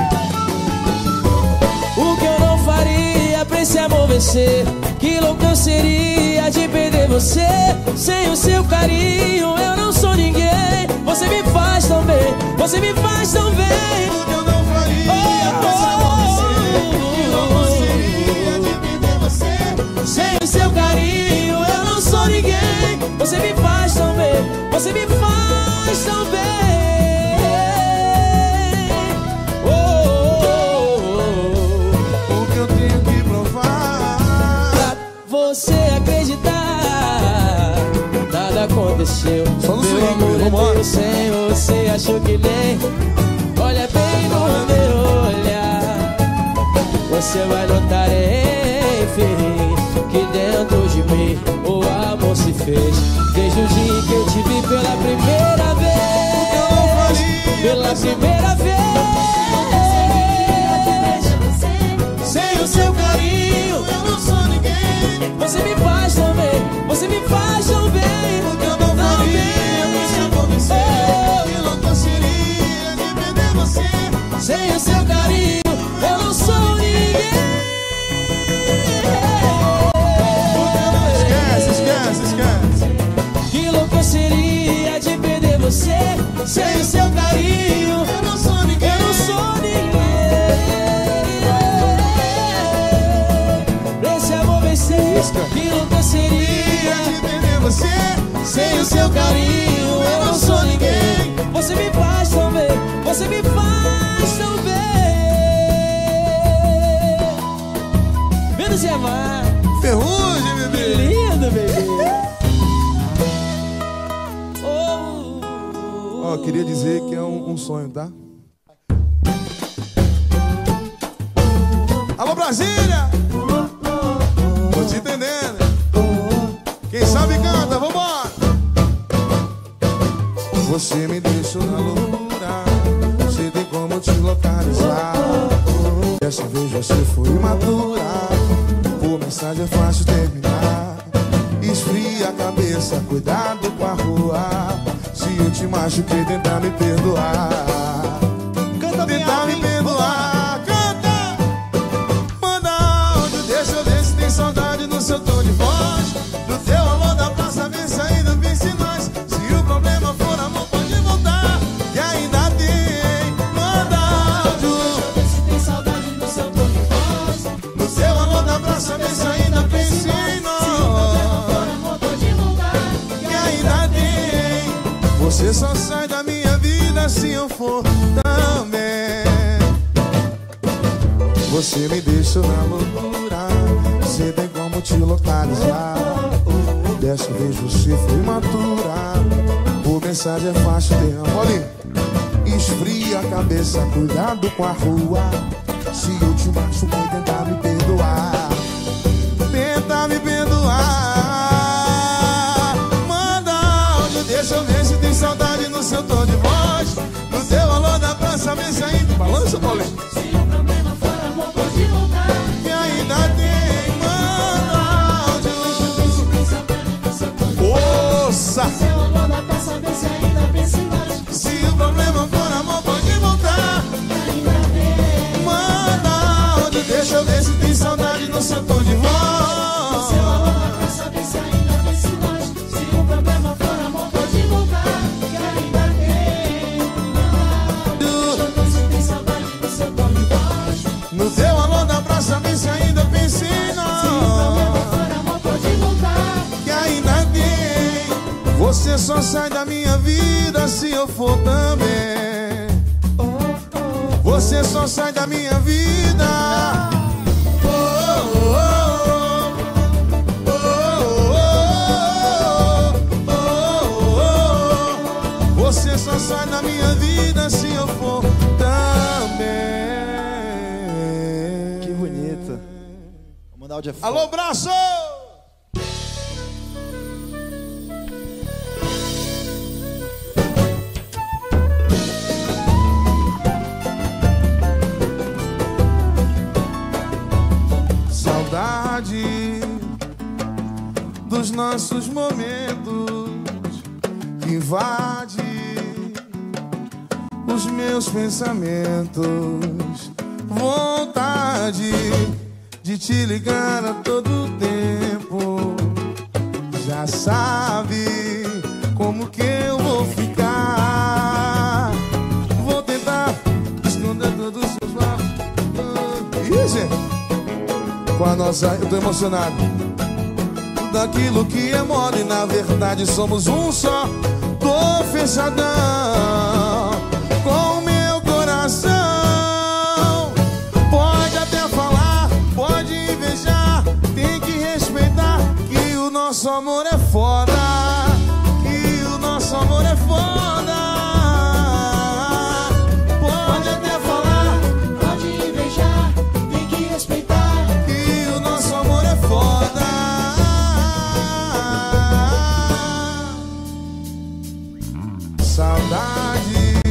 O que eu não faria pra esse amor vencer? Que louco eu seria de perder você. Sem o seu carinho eu não sou ninguém. Você me faz tão bem, você me faz tão bem. O que eu não faria oh, pra esse amor vencer? Que louco eu seria de perder você. Sem o seu carinho eu não sou ninguém. Você me faz tão bem, você me faz tão bem. Oh, oh, oh, oh. O que eu tenho que provar? Pra você acreditar, nada aconteceu. Só no meu swing, amor é teu, sem você achou que nem. Olha bem no meu olhar, você vai notar enfim que dentro de mim o amor se fez. Desde o dia que eu te vi pela primeira vez, pela primeira vez. Sem o seu carinho eu não sou ninguém. Você me faz tão bem, você me faz tão bem. O que eu não faria pra esse amor vencer? Que louco eu seria de perder você. Sem o seu carinho eu não sou ninguém. Esquece, esquece, esquece. Que louco eu seria de perder você. Sem o seu carinho Eu não sou ninguém. eu não sou ninguém. Pra esse amor vencer, que louco eu seria de perder você. sem o seu carinho eu não sou ninguém. Você me faz tão bem, você me faz tão bem. queria dizer que é um, um sonho, tá? Alô, Brasília! Tô te entendendo. Quem sabe canta, vambora! Você me deixou na loucura, sei tem como te localizar. Dessa vez você foi imatura, por mensagem é fácil terminar. Esfria a cabeça, cuidado com a rua. Se eu te machuquei, tentar me perdoar. Canta Tentar me perdoar, canta! Manda áudio, deixa eu ver se tem saudade no seu tom de voz. Do teu alô dá pra saber se ainda pensa em nós. Se o problema for amor, pode voltar, que ainda tem. Manda áudio, Deixa eu ver se tem saudade no seu tom de voz. do teu alô dá pra saber se ainda pensa em nós. Você só sai da minha vida se eu for também. Você me deixou na loucura, você tem como te localizar. Dessa vez você foi imatura, por mensagem é fácil ter amor. Esfria a cabeça, cuidado com a rua. Se eu te machuquei, tentar me perdoar. Tenta me perdoar. Manda áudio, deixa eu ver se tem saudade no seu tom de voz. No teu alô dá pra saber se ainda balança, Paulinho. Se o problema for amor, pode voltar. E ainda tem, manda áudio. Se tem saudade no seu tom de voz. Ouça! Seu alô dá pra saber se ainda pensa em nós. Se o problema for amor, pode voltar. Ainda tem. Manda áudio, deixa eu ver se tem saudade no seu tom de voz. Seu alô dá pra saber se ainda pensa em nós. Se o problema for amor, pode voltar. Que ainda tem. Deixa eu ver se tem saudade no seu tom de voz. No teu alô dá pra saber se ainda pensa em Se o problema nós. for amor, pode voltar. Que ainda tem. Você só sai da minha vida se eu for também. Você só sai da minha vida. Oh, oh, oh, oh, oh, oh. Você só sai da minha vida se eu for também. Que bonita. Vou mandar áudio é foda. Alô, braço! Saudade dos nossos momentos que invade os meus pensamentos. Vontade de te ligar a todo tempo. Já sabe como que eu vou ficar. Vou tentar esconder todos os seus lábios. Ih, gente, com a nossa... Eu tô emocionado. Daquilo que é moda e na verdade somos um só. Tô fechadão com o meu coração. Pode até falar, pode invejar, tem que respeitar que o nosso amor é foda. Que o nosso amor é foda. Pode até falar, Pode invejar, tem que respeitar. que o nosso amor é foda. Saudade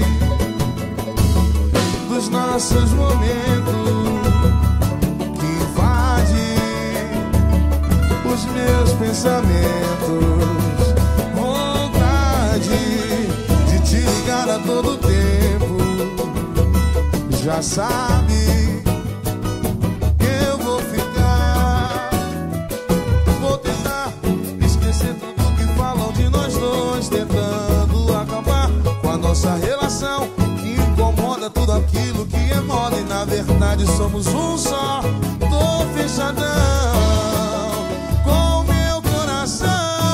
dos nossos momentos que invade os meus pensamentos. Vontade de te ligar a todo tempo. Já sabe que eu vou ficar. Vou tentar esquecer tudo que falam de nós dois, tentando acabar com a nossa relação que incomoda tudo aquilo que é moda e na verdade somos um só. Tô fechadão com o meu coração.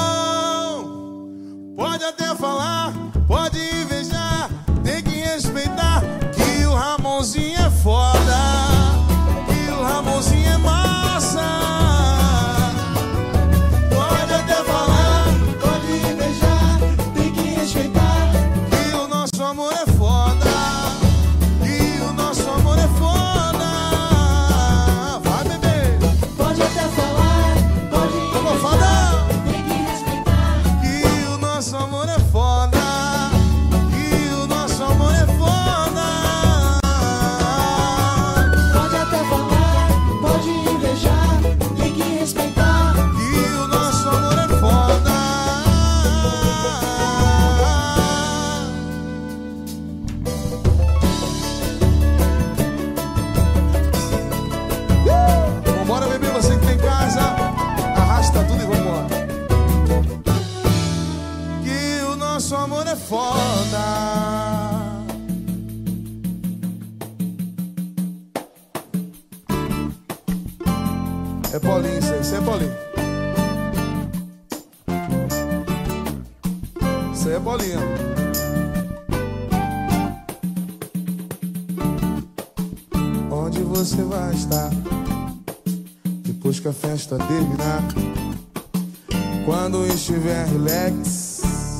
Pode até falar, pode invejar, tem que respeitar que o Ramonzinho é foda. Que o Ramonzinho é massa. Pode até falar Pode invejar, tem que respeitar. que o nosso foda. É Paulinho isso aí, isso é Paulinho. Isso aí é Paulinho. Onde você vai estar depois que a festa terminar? Quando estiver relax,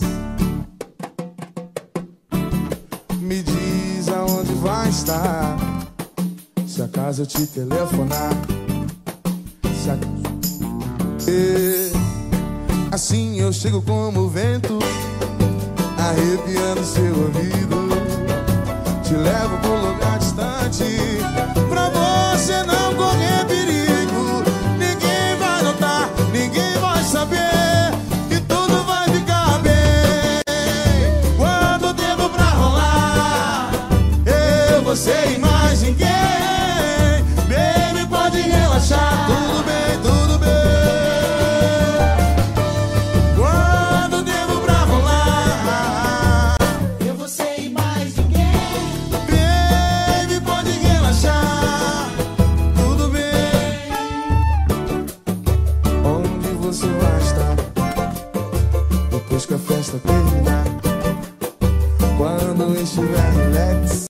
me diz aonde vai estar. Se acaso eu te telefonar, se a... e... assim eu chego como o vento, arrepiando seu ouvido. Te levo pra um lugar distante, pra você não correr perigo. Ninguém vai notar, ninguém vai saber, que tudo vai ficar bem. Quando o tempo pra rolar, eu, você e mais ninguém. Baby, pode relaxar, tudo bem, tudo bem. Quando o tempo pra rolar, Eu, você e mais ninguém. baby, pode relaxar, tudo bem. Onde você vai estar depois que a festa terminar? Quando estiver relax,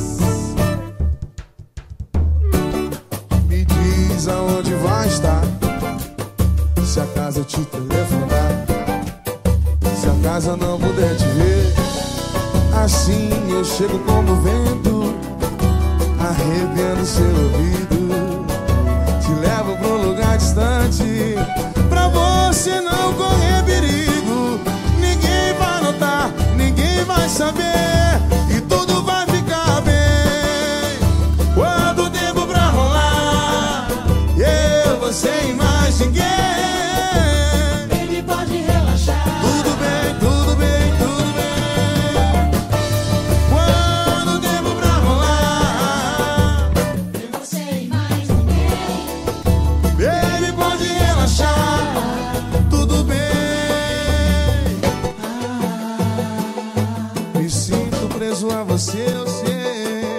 me diz aonde vai estar. Se acaso eu te telefonar, se acaso eu não puder te ver, assim eu chego como vento, arrepiando seu ouvido. Te levo pra um lugar distante, pra você não correr perigo. Ninguém vai notar, ninguém vai saber, e tudo vai ficar bem. Quando o tempo pra rolar, eu, você e mais ninguém. Baby, pode relaxar. Tudo bem, tudo bem, tudo bem. Quando o tempo pra rolar, Eu, você e mais ninguém. baby, pode relaxar, tudo bem. Me sinto preso a você, eu sei.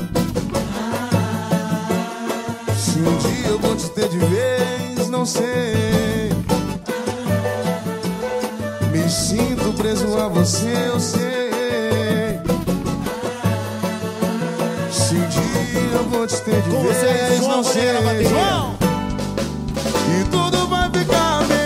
Se um dia eu vou te ter de vez, não sei. Me sinto preso a você, eu sei. Se um dia eu vou te ter de Com vez, vocês, João não sei. Moreira, bateria. João! E tudo vai ficar bem.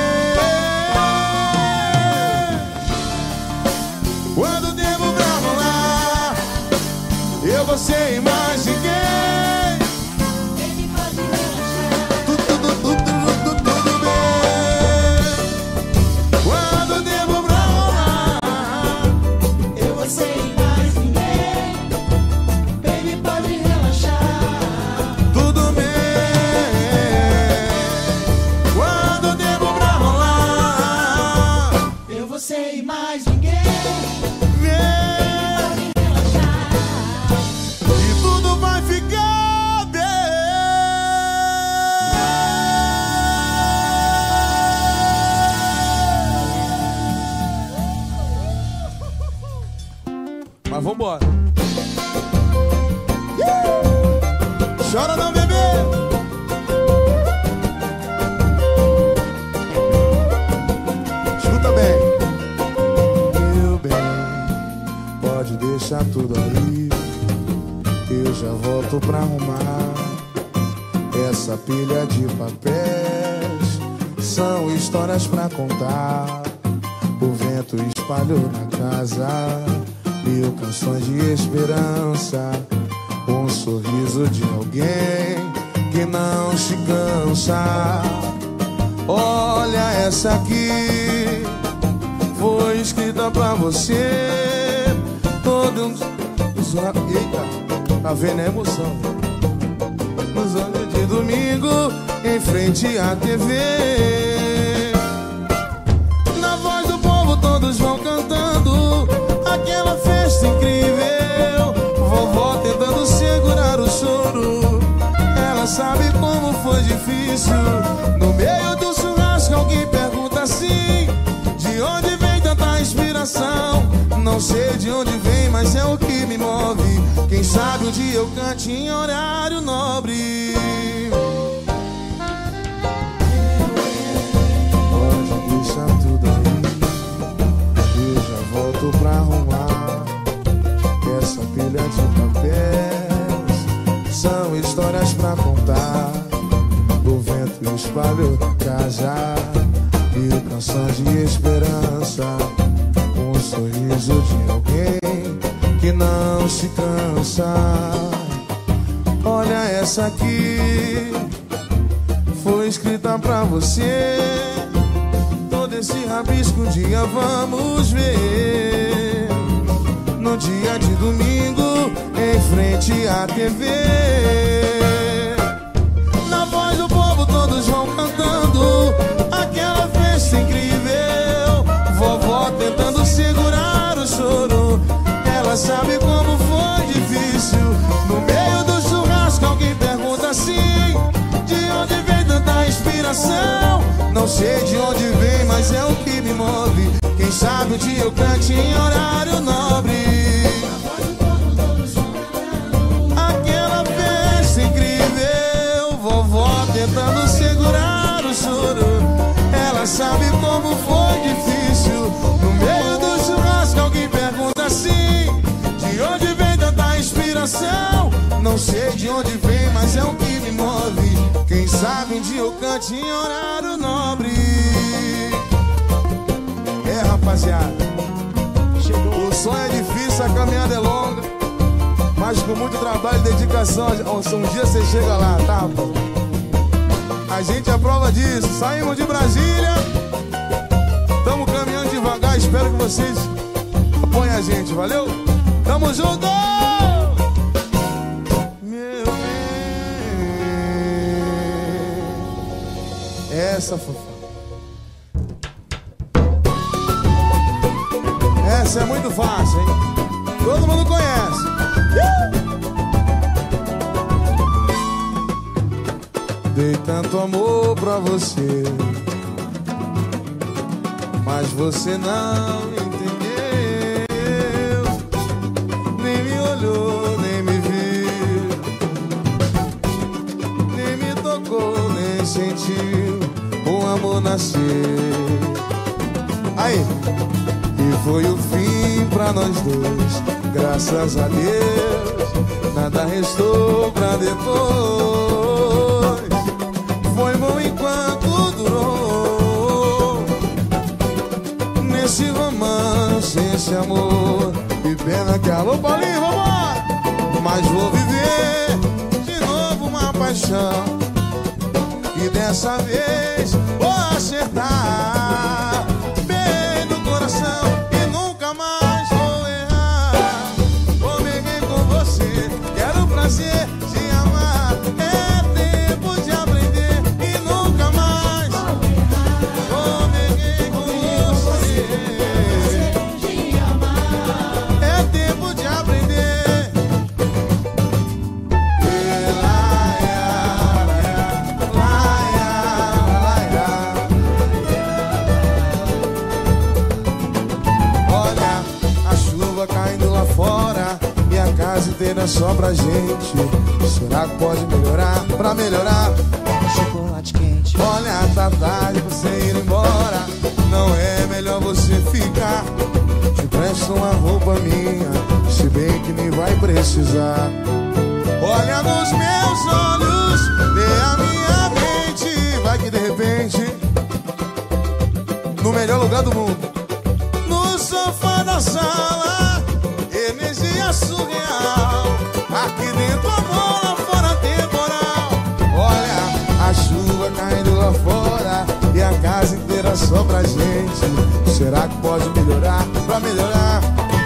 Quando o tempo pra rolar, eu, você e mais ninguém. Baby, pode relaxar. Tudo, tudo, tudo, tudo, tudo bem. Quando o tempo pra rolar, Eu, você e mais ninguém. Baby, pode relaxar. tudo bem. Quando o tempo pra rolar, Eu, você e mais ninguém. vem. Pode relaxar. E tudo vai ficar bem. Mas vambora. Chora não, bebê. Escuta bem. Meu bem, pode deixar tudo aí. Eu já volto pra arrumar essa pilha de papéis. São histórias pra contar. O vento espalhou na casa mil canções de esperança. Um sorriso de alguém que não se cansa. Olha essa aqui, foi escrita pra você. Todos os olhos. Eita, tá vendo a emoção? Nos olhos de domingo, em frente à T V. Na voz do povo todos vão cantando aquela festa incrível. Vovó tentando segurar o choro, ela sabe como foi difícil. No meio do churrasco alguém pergunta assim: de onde vem tanta inspiração? de onde vem, mas é o que me move. Quem sabe um dia eu cante em horário nobre. Pode deixar tudo aí, eu já volto pra arrumar. Essa pilha de papéis são histórias pra contar. O vento espalhou casa e canções de esperança. Um sorriso de alguém que não se cansa. Olha essa aqui, foi escrita pra você. Todo esse rabisco um dia vamos ver. No dia de domingo, em frente à T V. Na voz do povo todos vão cantando aquela festa incrível. Vovó tentando segurar o choro, ela sabe como foi difícil. No meio do churrasco alguém pergunta assim: de onde vem tanta inspiração? Não sei de onde vem, mas é o que me move. Quem sabe o dia eu cante em horário nobre. Aquela festa incrível, vovó tentando segurar o choro, ela sabe como foi difícil. No meio do churrasco alguém pergunta assim: de onde vem tanta inspiração? Não sei de onde vem, mas é o que me move. Quem sabe um dia eu cante em horário nobre. É, rapaziada, o sonho é difícil, a caminhada é longa, mas com muito trabalho e dedicação, um dia você chega lá, tá? A gente é prova disso. Saímos de Brasília, estamos caminhando devagar. Espero que vocês apoiem a gente, valeu? Tamo junto! Meu bem. Essa, fofã. Essa é muito fácil, hein? Todo mundo conhece. Dei tanto amor pra você, mas você não entendeu. Nem me olhou, nem me viu, nem me tocou, nem sentiu. O amor nasceu. Aí! E foi o fim pra nós dois. Graças a Deus, nada restou pra depois. Foi bom enquanto durou, nesse romance, esse amor. E pena que alô, Paulinho, vambora! Mas vou viver de novo uma paixão, e dessa vez vou acertar bem no coração. E nunca mais vou errar. Vou me ver com você, quero o prazer de amar. É tempo de aprender e nunca mais vou me ver com você. É tempo de aprender. Olha a chuva caindo lá fora e a casa inteira só pra gente. Será que pode melhorar? Pra melhorar, Chocolate quente. olha, tá tarde você ir embora. Não é melhor você ficar? Te presto uma roupa minha, se bem que nem vai precisar. Olha nos meus olhos, lê a minha mente. Vai que de repente, no melhor lugar do mundo, no sofá da sala, energia surreal. Aqui dentro amor, lá fora temporal. Olha a chuva caindo lá fora e a casa inteira só pra gente. Será que pode melhorar? Pra melhorar,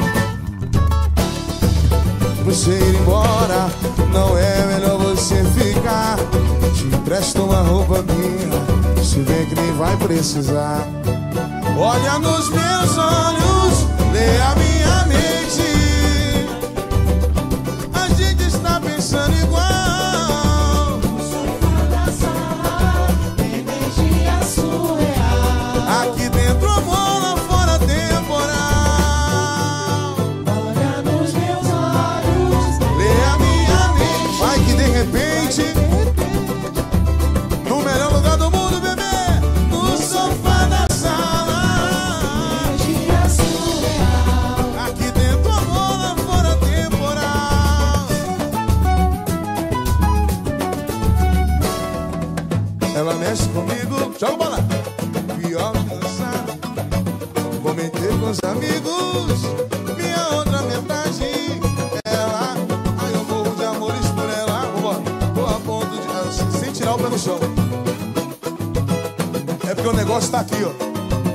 você ir embora, não é melhor você ficar? Te empresto uma roupa minha, se bem que nem vai precisar. Olha nos meus olhos, lê a minha mente. A gente está pensando igual. Energia surreal. Aqui dentro amor, lá fora temporal. Ela mexe comigo, joga bola. Pior que dançar. Comentei com os amigos, minha outra metade. Ela, ai eu morro de amores por ela. Vambora, tô a ponto de... Sem tirar o pé no chão. É porque o negócio tá aqui, ó.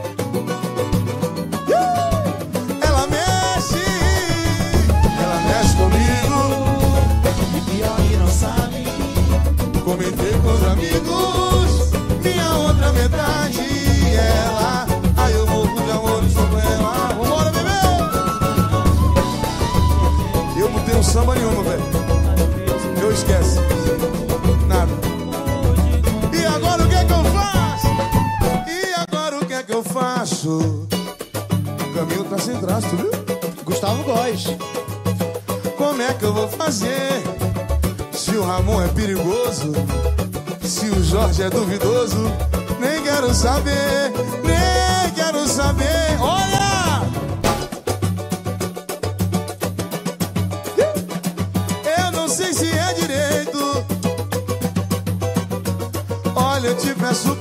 Ela mexe, ela mexe comigo. E pior que não sabe. Comentei com os amigos, minha outra metade. Ela, ai eu morro de amor sobre ela. Vambora, bebê! Eu não tenho samba nenhuma, velho. Eu esqueço. Nada. E agora o que é que eu faço? E agora o que é que eu faço? O caminho tá sem traço, viu? Gustavo Góes. Como é que eu vou fazer? Se o Ramon é perigoso, se o Jorge é duvidoso, nem quero saber, nem quero saber. Olha! Eu não sei se é direito. Olha, eu te peço